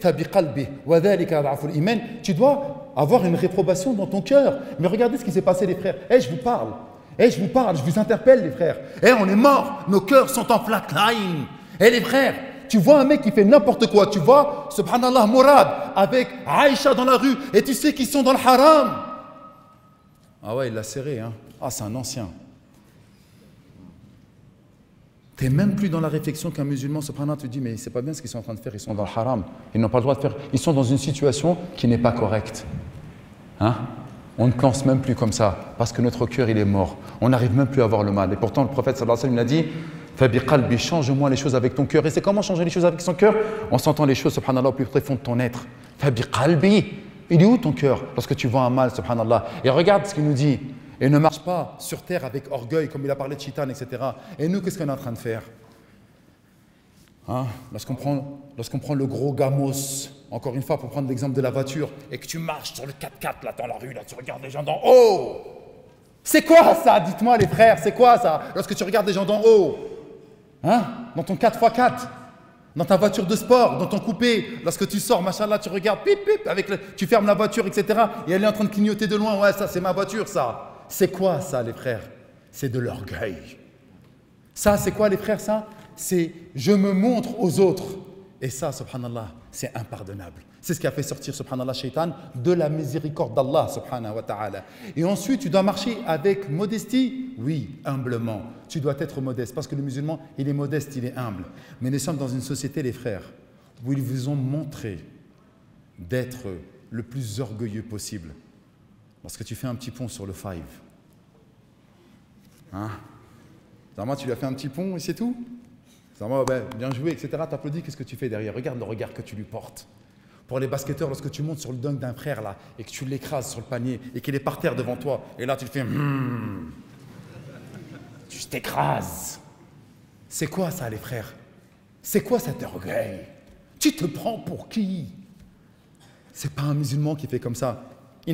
tu dois avoir une réprobation dans ton cœur. Mais regardez ce qui s'est passé, les frères. Hé, hey, je vous parle. Hé, hey, je vous parle, je vous interpelle, les frères. Hé, hey, on est morts. Nos cœurs sont en flatline. Hé, hey, les frères. Tu vois un mec qui fait n'importe quoi, tu vois, subhanallah, Mourad, avec Aïcha dans la rue, et tu sais qu'ils sont dans le haram. Ah ouais, il l'a serré, hein. Ah, c'est un ancien. Tu n'es même plus dans la réflexion qu'un musulman, subhanallah, tu te dis, mais c'est pas bien ce qu'ils sont en train de faire, ils sont dans le haram. Ils n'ont pas le droit de faire, ils sont dans une situation qui n'est pas correcte. Hein? On ne pense même plus comme ça, parce que notre cœur, il est mort. On n'arrive même plus à voir le mal. Et pourtant, le prophète, sallallahu alayhi wa sallam, il a dit, Fabi qalbi, change-moi les choses avec ton cœur. Et c'est comment changer les choses avec son cœur? En sentant les choses, subhanallah, au plus profond de ton être. Fabi qalbi, il est où ton cœur lorsque tu vois un mal, subhanallah? Et regarde ce qu'il nous dit. Et ne marche pas sur terre avec orgueil, comme il a parlé de Shaitan, et cetera. Et nous, qu'est-ce qu'on est en train de faire? Hein? Lorsqu'on prend, lorsqu'on prend le gros gamos, encore une fois, pour prendre l'exemple de la voiture, et que tu marches sur le quatre-quatre, là, dans la rue, là, tu regardes les gens d'en haut. C'est quoi ça? Dites-moi, les frères, c'est quoi ça? Lorsque tu regardes les gens d'en haut, hein? Dans ton quatre par quatre, dans ta voiture de sport, dans ton coupé, lorsque tu sors, machallah, tu regardes, pip, pip, avec le, tu fermes la voiture, et cetera. Et elle est en train de clignoter de loin. Ouais, ça, c'est ma voiture, ça. C'est quoi ça, les frères? C'est de l'orgueil. Ça, c'est quoi, les frères, ça? C'est je me montre aux autres. Et ça, subhanallah, c'est impardonnable. C'est ce qui a fait sortir, subhanallah, Shaitan de la miséricorde d'Allah, subhanahu wa ta'ala. Et ensuite, tu dois marcher avec modestie. Oui, humblement. Tu dois être modeste, parce que le musulman, il est modeste, il est humble. Mais nous sommes dans une société, les frères, où ils vous ont montré d'être le plus orgueilleux possible. Lorsque tu fais un petit pont sur le five, hein? Moi, tu lui as fait un petit pont et c'est tout. Moi, ben, bien joué, et cetera. T'applaudis, qu'est-ce que tu fais derrière? Regarde le regard que tu lui portes. Pour les basketteurs, lorsque tu montes sur le dunk d'un frère là et que tu l'écrases sur le panier et qu'il est par terre devant toi, et là tu le fais, hmm, tu t'écrases. C'est quoi ça, les frères? C'est quoi cet orgueil? Tu te prends pour qui? C'est pas un musulman qui fait comme ça. Je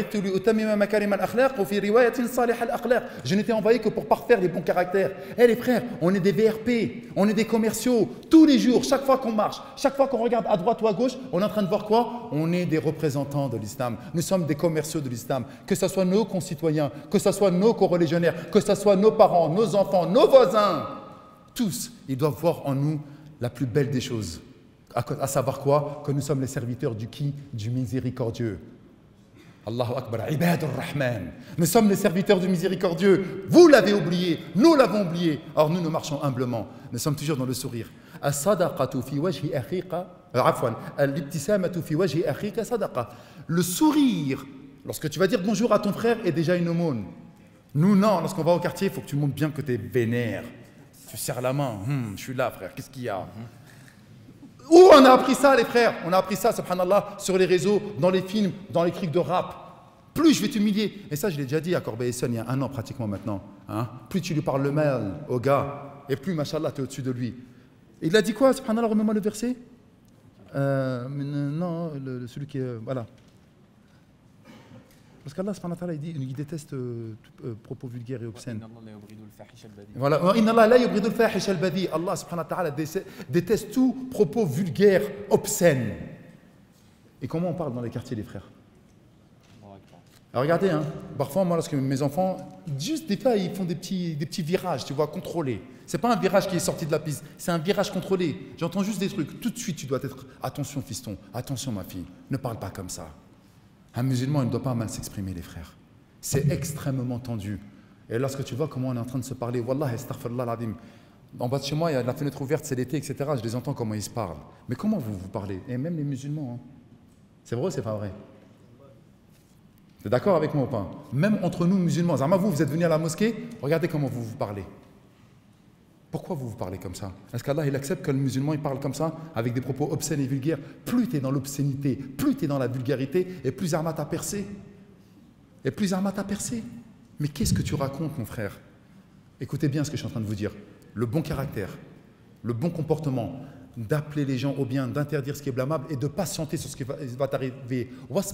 n'étais envoyé que pour parfaire les bons caractères. Eh les frères, on est des V R P, on est des commerciaux. Tous les jours, chaque fois qu'on marche, chaque fois qu'on regarde à droite ou à gauche, on est en train de voir quoi? On est des représentants de l'islam. Nous sommes des commerciaux de l'islam. Que ce soit nos concitoyens, que ce soit nos coreligionnaires, que ce soit nos parents, nos enfants, nos voisins. Tous, ils doivent voir en nous la plus belle des choses. À, à savoir quoi? Que nous sommes les serviteurs du qui? Du miséricordieux. Allahu Akbar, Ibadur Rahman. Nous sommes les serviteurs du miséricordieux. Vous l'avez oublié, nous l'avons oublié. Or nous, nous marchons humblement. Nous sommes toujours dans le sourire. As-sadaqatu fi wajhi akhika, afwan, al-ibtisamatu fi wajhi akhika sadaqa. Le sourire, lorsque tu vas dire bonjour à ton frère, est déjà une aumône. Nous, non, lorsqu'on va au quartier, il faut que tu montres bien que tu es vénère. Tu serres la main. Hum, je suis là, frère, qu'est-ce qu'il y a? Où on a appris ça, les frères? On a appris ça, subhanallah, sur les réseaux, dans les films, dans les clips de rap. Plus je vais t'humilier. Et ça, je l'ai déjà dit à Corbeil-Essonne il y a un an pratiquement maintenant. Hein? Plus tu lui parles le mal au gars, et plus, machallah, tu es au-dessus de lui. Et il a dit quoi, subhanallah, remets-moi le verset. Euh, non, le, celui qui est... Voilà. Parce qu'Allah, subhanahu wa ta'ala, il dit, il déteste euh, tout, euh, propos vulgaires et obscènes. Voilà. Allah, subhanahu wa ta'ala, déteste tout propos vulgaire, obscène. Et comment on parle dans les quartiers, les frères? Alors regardez, hein, parfois, moi, lorsque mes enfants, juste des fois, ils font des petits, des petits virages, tu vois, contrôlés. C'est pas un virage qui est sorti de la piste, c'est un virage contrôlé. J'entends juste des trucs. Tout de suite, tu dois être, attention, fiston, attention, ma fille, ne parle pas comme ça. Un musulman, il ne doit pas mal s'exprimer, les frères. C'est extrêmement tendu. Et lorsque tu vois comment on est en train de se parler, Wallah, astaghfirullah al-azim. En bas de chez moi, il y a la fenêtre ouverte, c'est l'été, et cetera. Je les entends comment ils se parlent. Mais comment vous vous parlez? Et même les musulmans. Hein. C'est vrai ou c'est pas vrai? T'es d'accord avec moi ou pas? Même entre nous, musulmans. Zama, vous, vous êtes venus à la mosquée, regardez comment vous vous parlez. Pourquoi vous vous parlez comme ça? Est-ce qu'Allah, il accepte que le musulman, il parle comme ça, avec des propos obscènes et vulgaires? Plus tu es dans l'obscénité, plus tu es dans la vulgarité, et plus Arma t'a percé. Et plus Arma t'a percé. Mais qu'est-ce que tu racontes, mon frère? Écoutez bien ce que je suis en train de vous dire. Le bon caractère, le bon comportement, d'appeler les gens au bien, d'interdire ce qui est blâmable et de patienter sur ce qui va, va t'arriver.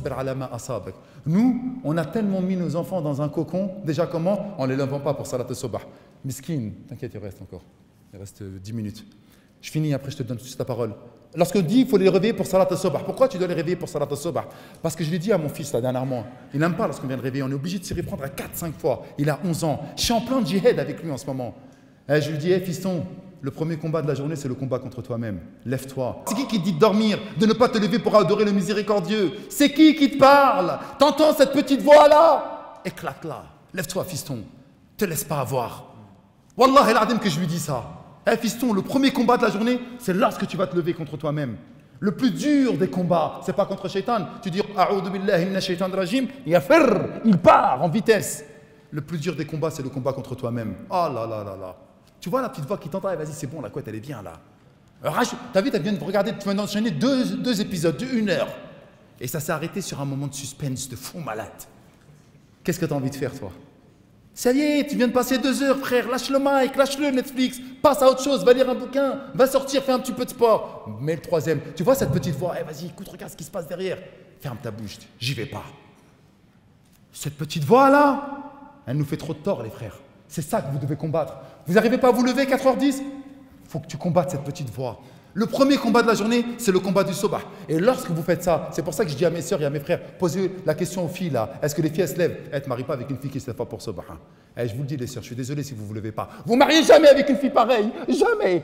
Nous, on a tellement mis nos enfants dans un cocon. Déjà comment? En ne les levant pas pour salat al-sobah. Miskin, t'inquiète, il reste encore. Il reste dix minutes. Je finis, après je te donne toute ta parole. Lorsqu'on dit qu'il faut les réveiller pour salat al-sobah, pourquoi tu dois les réveiller pour salat al-sobah? Parce que je l'ai dit à mon fils là dernièrement, il n'aime pas lorsqu'on vient le réveiller, on est obligé de s'y reprendre à quatre cinq fois. Il a onze ans. Je suis en plein djihad avec lui en ce moment. Et je lui dis, hey, fiston, le premier combat de la journée, c'est le combat contre toi-même. Lève-toi. C'est qui qui te dit de dormir, de ne pas te lever pour adorer le miséricordieux? C'est qui qui te parle? T'entends cette petite voix-là? Éclate-la. Lève-toi, fiston. Te laisse pas avoir. Wallah el-Adim que je lui dis ça. Eh hey, fiston, le premier combat de la journée, c'est lorsque tu vas te lever contre toi-même. Le plus dur des combats, c'est pas contre Shaitan. Tu dis, A'udhu billahi minash shaitan rajim, yafir, il part en vitesse. Le plus dur des combats, c'est le combat contre toi-même. Oh là là là là. Tu vois la petite voix qui t'entend, vas-y, c'est bon, la couette, elle est bien là. T'as vu, tu viens de regarder, tu viens d'enchaîner deux, deux épisodes de une heure. Et ça s'est arrêté sur un moment de suspense, de fou malade. Qu'est-ce que tu as envie de faire, toi? Ça y est, tu viens de passer deux heures, frère. Lâche le mic, lâche le Netflix. Passe à autre chose, va lire un bouquin, va sortir, fais un petit peu de sport. Mais le troisième, tu vois cette petite voix, hey, vas-y, écoute, regarde ce qui se passe derrière. Ferme ta bouche, j'y vais pas. Cette petite voix-là, elle nous fait trop de tort, les frères. C'est ça que vous devez combattre. Vous n'arrivez pas à vous lever, quatre heures dix? Il faut que tu combattes cette petite voix. Le premier combat de la journée, c'est le combat du sobah. Et lorsque vous faites ça, c'est pour ça que je dis à mes sœurs et à mes frères, posez la question aux filles là. Est-ce que les filles elles se lèvent? Elle ne marie pas avec une fille qui se lève pas pour sobah. Hein. Et je vous le dis les sœurs, je suis désolé si vous ne vous levez pas. Vous ne mariez jamais avec une fille pareille. Jamais.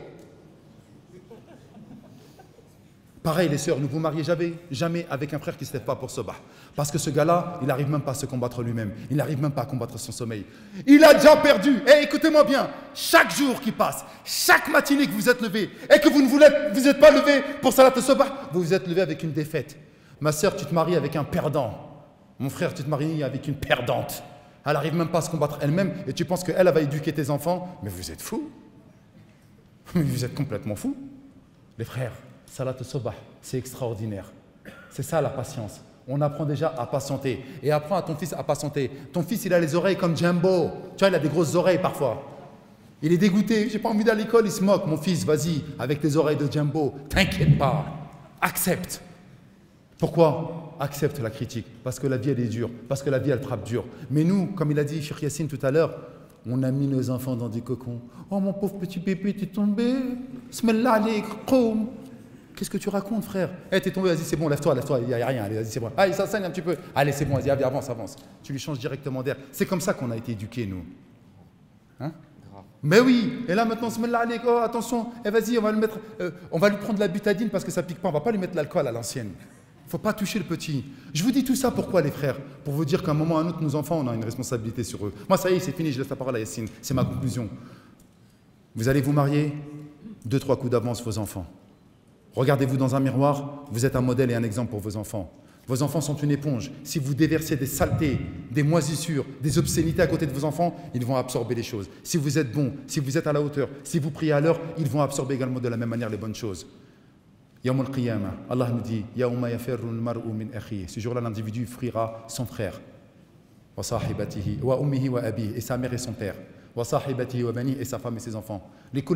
Pareil les sœurs, ne vous mariez jamais, jamais avec un frère qui ne se lève pas pour sobah. Parce que ce gars-là, il n'arrive même pas à se combattre lui-même. Il n'arrive même pas à combattre son sommeil. Il a déjà perdu. Et hey, écoutez-moi bien, chaque jour qui passe, chaque matinée que vous êtes levé et que vous ne vous êtes, vous êtes pas levé pour salat sobah, vous vous êtes levé avec une défaite. Ma sœur, tu te maries avec un perdant. Mon frère, tu te maries avec une perdante. Elle n'arrive même pas à se combattre elle-même et tu penses qu'elle elle va éduquer tes enfants. Mais vous êtes fous. Mais vous êtes complètement fous. Les frères, salat sobah, c'est extraordinaire. C'est ça la patience. On apprend déjà à patienter. Et apprends à ton fils à patienter. Ton fils, il a les oreilles comme Jumbo. Tu vois, il a des grosses oreilles parfois. Il est dégoûté. J'ai pas envie d'aller à l'école, il se moque. Mon fils, vas-y, avec tes oreilles de Jumbo. T'inquiète pas. Accepte. Pourquoi? Accepte la critique. Parce que la vie, elle est dure. Parce que la vie, elle frappe dur. Mais nous, comme il a dit Cheikh Yassine tout à l'heure, on a mis nos enfants dans des cocons. Oh, mon pauvre petit bébé, t'es tombé. Smellah alik, qoum. Qu'est-ce que tu racontes, frère? Eh, hey, t'es tombé, vas-y, c'est bon, lève-toi, lève-toi, il n'y a rien, allez, vas-y, c'est bon. Ah, il s'enseigne un petit peu. Allez, c'est bon, vas-y, avance, avance. Tu lui changes directement d'air. C'est comme ça qu'on a été éduqués, nous. Hein? Mais oui, et là maintenant, on se met là, oh, attention, eh, vas-y, on va lui mettre, euh, on va lui prendre la butadine parce que ça pique pas, on va pas lui mettre l'alcool à l'ancienne. Il ne faut pas toucher le petit. Je vous dis tout ça pourquoi, les frères? Pour vous dire qu'à un moment ou à un autre, nos enfants, on a une responsabilité sur eux. Moi, ça y est, c'est fini, je laisse la parole à Yassine. C'est ma conclusion. Vous allez vous marier, deux, trois coups d'avance vos enfants. Regardez-vous dans un miroir, vous êtes un modèle et un exemple pour vos enfants. Vos enfants sont une éponge. Si vous déversez des saletés, des moisissures, des obscénités à côté de vos enfants, ils vont absorber les choses. Si vous êtes bon, si vous êtes à la hauteur, si vous priez à l'heure, ils vont absorber également de la même manière les bonnes choses. Yawm al-Qiyamah, Allah nous dit Yawma yafirru al-mar'u min akhihi. Ce jour-là, l'individu fuira son frère. Wa sahibatihi wa ummihi wa abihi, et sa mère et son père. Et sa femme et ses enfants.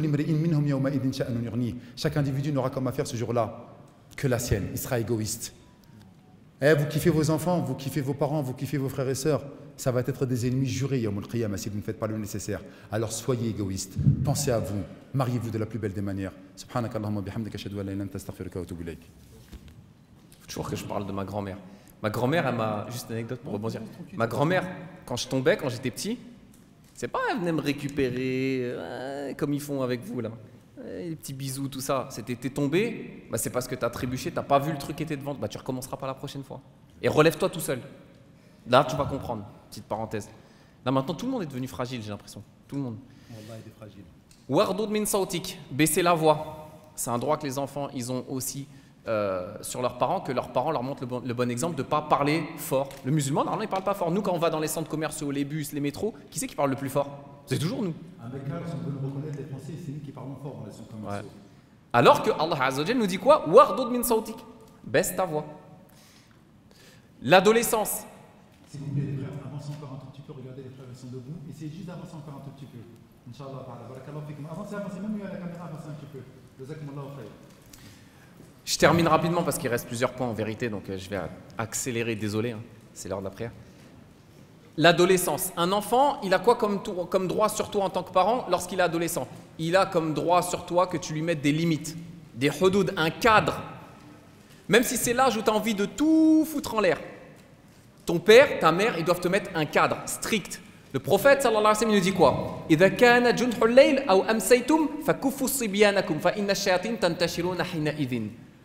Chaque individu n'aura comme affaire ce jour-là que la sienne. Il sera égoïste. Eh, vous kiffez vos enfants, vous kiffez vos parents, vous kiffez vos frères et sœurs. Ça va être des ennemis jurés Yawm al-Qiyamah si vous ne faites pas le nécessaire. Alors soyez égoïste. Pensez à vous. Mariez-vous de la plus belle des manières. Subhanakallahumma bihamdika ashhadu an la ilaha illa anta astaghfiruka wa atubu ilayk. Faut toujours que je parle de ma grand-mère. Ma grand-mère, elle m'a juste une anecdote pour rebondir. Ma grand-mère, quand je tombais, quand j'étais petit. C'est pas elle venait me récupérer euh, comme ils font avec vous là. Euh, les petits bisous, tout ça. C'était t'es tombé, bah, c'est parce que t'as trébuché, t'as pas vu le truc qui était devant. Bah tu recommenceras pas la prochaine fois. Et relève-toi tout seul. Là tu vas comprendre. Petite parenthèse. Là maintenant tout le monde est devenu fragile, j'ai l'impression. Tout le monde. Wallah, il est fragile. Wardud min sautik, baisser la voix. C'est un droit que les enfants ils ont aussi euh, sur leurs parents, que leurs parents leur montrent le bon, le bon exemple de ne pas parler fort. Le musulman, normalement, il ne parle pas fort. Nous, quand on va dans les centres commerciaux, les bus, les métros, qui c'est qui parle le plus fort? C'est toujours nous. Avec là, si on peut nous reconnaître, les Français, c'est nous qui parlons fort dans les centres commerciaux. Ouais. Alors que Allah Azza wa Jal nous dit quoi? Wardud min sautik, baisse ta voix. L'adolescence. S'il vous plaît, les frères, avancez encore un tout petit peu, regardez les frères, ils sont debout. Essayez juste d'avancer encore un tout petit peu. Inch'Allah, barakallahu fikum. Avancez, avancez, même mieux à la caméra, avancez un petit peu. Jazakumullahu khayr. Je termine rapidement parce qu'il reste plusieurs points en vérité, donc je vais accélérer, désolé, hein, c'est l'heure de la prière. L'adolescence. Un enfant, il a quoi comme, comme droit sur toi en tant que parent lorsqu'il est adolescent? Il a comme droit sur toi que tu lui mettes des limites, des hudud, un cadre. Même si c'est l'âge où tu as envie de tout foutre en l'air. Ton père, ta mère, ils doivent te mettre un cadre strict. Le prophète sallallahu alayhi wa sallam nous dit quoi? إذا كان جنح الليل أو أمسيتم فكفوا صبيانكم فإن الشياطين تنتشرون حينئذ.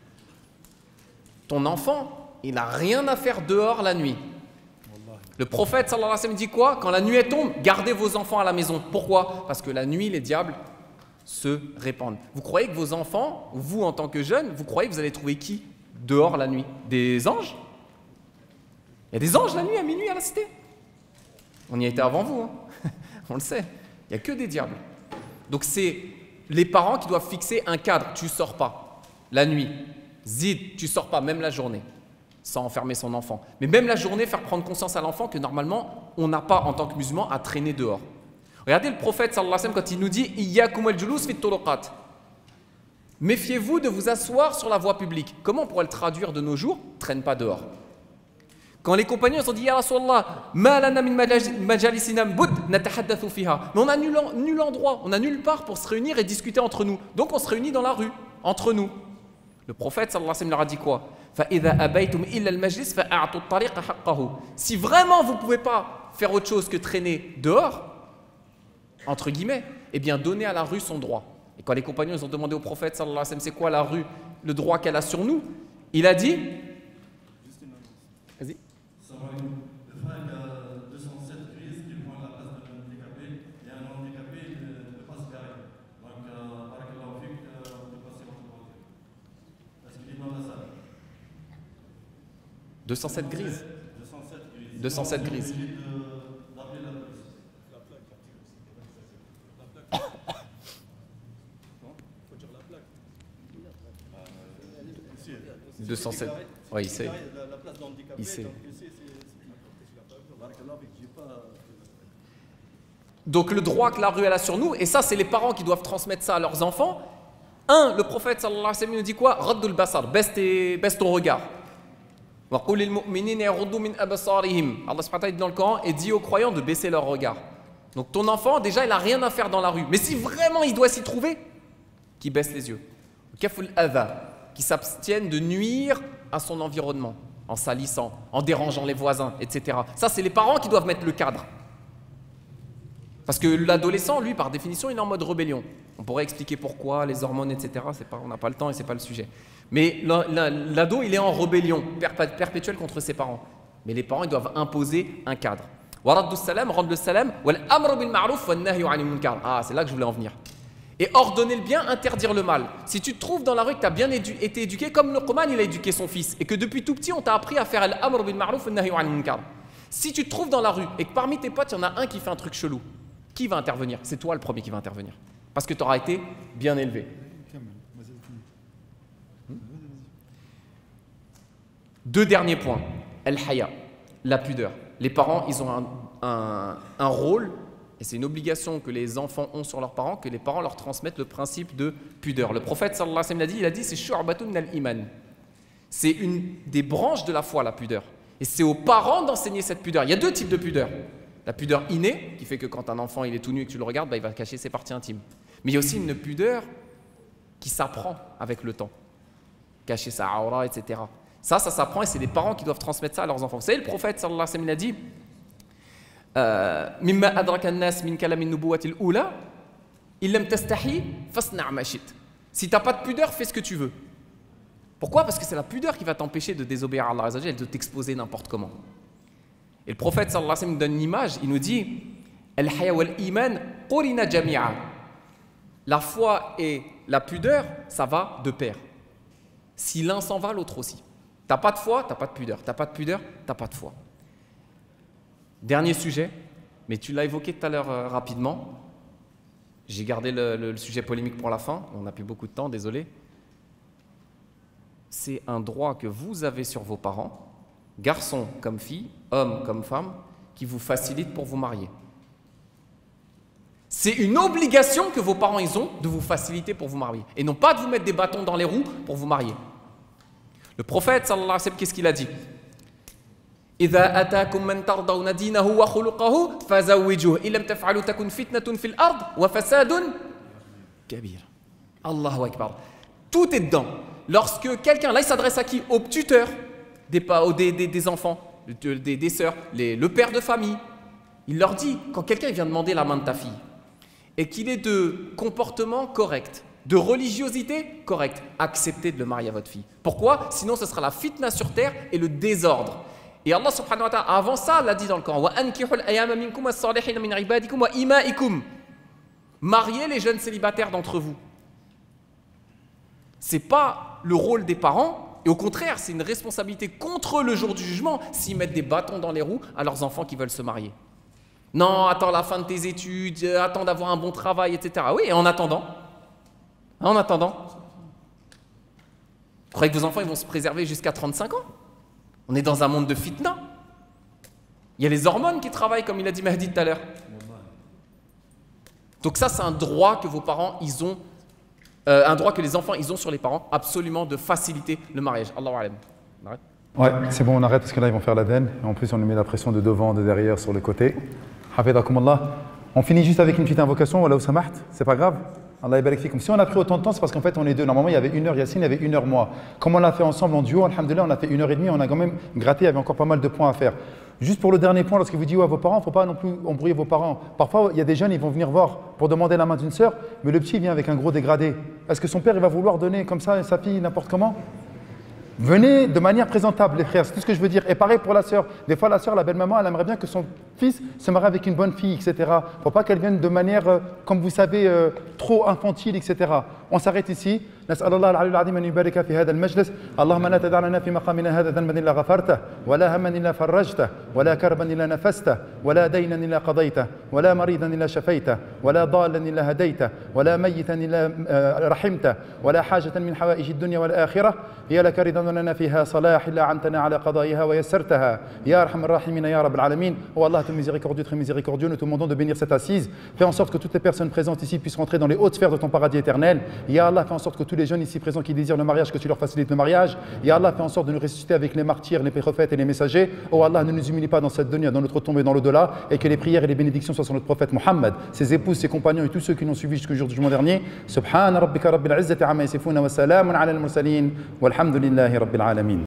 Ton enfant, il n'a rien à faire dehors la nuit. Le prophète sallallahu alayhi wa sallam dit quoi? Quand la nuit est tombe, gardez vos enfants à la maison. Pourquoi? Parce que la nuit, les diables se répandent. Vous croyez que vos enfants, vous en tant que jeunes, vous croyez que vous allez trouver qui dehors la nuit? Des anges? Il y a des anges la nuit, à minuit, à la cité. On y a été avant vous, hein. On le sait. Il n'y a que des diables. Donc c'est les parents qui doivent fixer un cadre. Tu ne sors pas la nuit. Zid, tu ne sors pas, même la journée, sans enfermer son enfant. Mais même la journée, faire prendre conscience à l'enfant que normalement, on n'a pas, en tant que musulman, à traîner dehors. Regardez le prophète, sallallahu alayhi wa sallam, quand il nous dit « Iyyakum al-julus fit turuqat » méfiez-vous de vous asseoir sur la voie publique. Comment on pourrait le traduire de nos jours? Traîne pas dehors. Quand les compagnons ont dit « Ya Rasulallah, ma lana min majalisina bud natahaddathu fiha » mais on n'a nul, nul endroit, on n'a nulle part pour se réunir et discuter entre nous. Donc on se réunit dans la rue, entre nous. Le prophète sallallahu alayhi wa sallam leur a dit quoi? فَإِذَا أَبَيْتُمْ إِلَّا الْمَجْلِسِ فَأَعْطُوا الطَّرِيقَ حَقَّهُ. Si vraiment vous ne pouvez pas faire autre chose que traîner dehors, entre guillemets, eh bien donnez à la rue son droit. Et quand les compagnons ils ont demandé au prophète sallallahu alayhi wa sallam c'est quoi la rue, le droit qu'elle a sur nous, il a dit. Vas-y. Le frère, il y a deux cent sept grises qui prend la place d'un handicapé, et un handicapé ne peut pas se garer. Donc, avec la vie, on peut passer votre côté. Est-ce qu'il est dans la salle? deux cent sept grises. deux cent sept grises. deux cent sept grises. D'appeler la police. La plaque. La plaque. Faut dire la plaque. Ici. deux cent sept. Oui, il sait. La place d'handicapé. Il sait. Pas... Donc le droit que la rue elle a sur nous, et ça c'est les parents qui doivent transmettre ça à leurs enfants. Un, le prophète sallallahu alayhi wa sallam nous dit quoi? Raddul basar, baisse, tes, baisse ton regard. Wa qul lil mu'minina yaghuddu min absarihim. Allah subhanahu wa ta'ala dit dans le Coran et dit aux croyants de baisser leur regard. Donc ton enfant déjà il n'a rien à faire dans la rue, mais si vraiment il doit s'y trouver, qu'il baisse les yeux. Kaful adha, qui s'abstienne de nuire à son environnement, en salissant, en dérangeant les voisins, et cetera. Ça, c'est les parents qui doivent mettre le cadre. Parce que l'adolescent, lui, par définition, il est en mode rébellion. On pourrait expliquer pourquoi, les hormones, et cetera. C'est pas, on n'a pas le temps et c'est pas le sujet. Mais l'ado, il est en rébellion perpétuelle contre ses parents. Mais les parents, ils doivent imposer un cadre. Waraddu salam, rendre le salam, wal amru bil ma'ruf, wan nahyu 'anil munkar. Ah, c'est là que je voulais en venir. Et ordonner le bien, interdire le mal. Si tu te trouves dans la rue que tu as bien édu été éduqué, comme Luqman il a éduqué son fils, et que depuis tout petit on t'a appris à faire al-amr bil ma'ruf wa nahyu 'anil munkar. Si tu te trouves dans la rue et que parmi tes potes il y en a un qui fait un truc chelou, qui va intervenir? C'est toi le premier qui va intervenir. Parce que tu auras été bien élevé. Hmm? Deux derniers points. Al-haya, la pudeur. Les parents, ils ont un, un, un rôle. Et c'est une obligation que les enfants ont sur leurs parents, que les parents leur transmettent le principe de pudeur. Le prophète sallallahu alayhi wa sallam l'a dit, il a dit c'est shu'batun min al-iman. C'est une des branches de la foi, la pudeur. Et c'est aux parents d'enseigner cette pudeur. Il y a deux types de pudeur. La pudeur innée, qui fait que quand un enfant il est tout nu et que tu le regardes, bah, il va cacher ses parties intimes. Mais il y a aussi une pudeur qui s'apprend avec le temps. Cacher sa aura, et cetera. Ça, ça s'apprend et c'est les parents qui doivent transmettre ça à leurs enfants. Vous savez, le prophète sallallahu alayhi wa sallam il a dit مما أدرك الناس من كلام النبوة الأولى إن لم تستحي فاصنع ما شئت. Si tu n'as pas de pudeur, fais ce que tu veux. Pourquoi? Parce que c'est la pudeur qui va t'empêcher de désobéir à Allah Azza wa Jalla et de t'exposer n'importe comment. Et le prophète sallallahu alayhi wa sallam nous donne une image, il nous dit Al-haya wal-iman qurina jami'a. La foi et la pudeur, ça va de pair. Si l'un s'en va, l'autre aussi. T'as pas de foi, t'as pas de pudeur. T'as pas de pudeur, t'as pas de foi. Dernier sujet, mais tu l'as évoqué tout à l'heure euh, rapidement. J'ai gardé le, le, le sujet polémique pour la fin, on n'a plus beaucoup de temps, désolé. C'est un droit que vous avez sur vos parents, garçons comme filles, hommes comme femmes, qui vous facilite pour vous marier. C'est une obligation que vos parents ils ont de vous faciliter pour vous marier, et non pas de vous mettre des bâtons dans les roues pour vous marier. Le prophète, sallallahu alayhi wa sallam, qu'est-ce qu'il a dit? إذا أتاكم من ترضون دينه وخلقه فزوجوه إن لم تفعلوا تكن فتنة في الأرض وفساد كبير. Allahu Akbar. Tout est dedans. Lorsque quelqu'un, là il s'adresse à qui? Au tuteur des, des, des, des enfants, des, des sœurs, les, le père de famille. Il leur dit, quand quelqu'un vient demander la main de ta fille et qu'il est de comportement correct, de religiosité correcte, acceptez de le marier à votre fille. Pourquoi? Sinon ce sera la fitna sur terre et le désordre. Et Allah subhanahu wa ta'ala, avant ça, l'a dit dans le Coran, mariez les jeunes célibataires d'entre vous. Ce n'est pas le rôle des parents, et au contraire, c'est une responsabilité contre eux le jour du jugement s'ils mettent des bâtons dans les roues à leurs enfants qui veulent se marier. Non, attends la fin de tes études, euh, attends d'avoir un bon travail, et cetera. Oui, et en attendant, en attendant, vous croyez que vos enfants ils vont se préserver jusqu'à trente-cinq ans? On est dans un monde de fitna. Il y a les hormones qui travaillent, comme il a dit Mahdi tout à l'heure. Donc ça, c'est un droit que vos parents, ils ont, euh, un droit que les enfants, ils ont sur les parents, absolument de faciliter le mariage. Allahu alam. On arrête. Ouais, c'est bon, on arrête parce que là, ils vont faire l'Aden. Et en plus, on nous met la pression de devant, de derrière, sur le côté. Hafidhakumullah. On finit juste avec une petite invocation. Wallahu samaht. C'est pas grave. Allah yabarak fikum. Si on a pris autant de temps, c'est parce qu'en fait, on est deux. Normalement, il y avait une heure Yassine, il y avait une heure moi. Comme on l'a fait ensemble en duo, alhamdoulilah, on a fait une heure et demie. On a quand même gratté, il y avait encore pas mal de points à faire. Juste pour le dernier point, lorsque vous dites à vos parents, il ne faut pas non plus embrouiller vos parents. Parfois, il y a des jeunes, ils vont venir voir pour demander la main d'une sœur, mais le petit vient avec un gros dégradé. Est-ce que son père, il va vouloir donner comme ça à sa fille n'importe comment? Venez de manière présentable, les frères, c'est tout ce que je veux dire. Et pareil pour la sœur. Des fois, la sœur, la belle-maman, elle aimerait bien que son fils se marie avec une bonne fille, et cetera. Il ne faut pas qu'elle vienne de manière, euh, comme vous savez, euh, trop infantile, et cetera. On s'arrête ici. نسأل الله العلي العظيم أن يبارك في هذا المجلس اللهم لا تدع لنا في مقامنا هذا ذنبا إلا غفرته ولا هما إلا فرجته ولا كربا إلا نفسته ولا دينا إلا قضيته ولا مريضا إلا شفيته ولا ضالا إلا هديته ولا ميتا إلا رحمته ولا حاجة من حوائج الدنيا والآخرة هي لك رضا ولنا فيها صلاح إلا عنتنا على قضائها ويسرتها يا أرحم الراحمين يا رب العالمين. Oh Allah, tout miséricordieux, très miséricordieux, nous te demandons de bénir cette assise. Fais en sorte que toutes les personnes présentes ici puissent rentrer dans les hautes sphères de ton paradis éternel. Ya Allah, fais en sorte que tous les jeunes ici présents qui désirent le mariage, que tu leur facilites le mariage. Ya Allah, fais en sorte de nous ressusciter avec les martyrs, les prophètes et les messagers. Oh Allah, ne nous humilie pas dans cette dunya, dans notre tombe et dans l'au-delà, et que les prières et les bénédictions soient sur notre prophète Mohammed, ses épouses, ses compagnons et tous ceux qui l'ont suivi jusqu'au jour du jugement dernier. Subhana rabbika rabbil izzati amma yasifuna wa salamun ala al-mursalin walhamdulillahi rabbil alamin.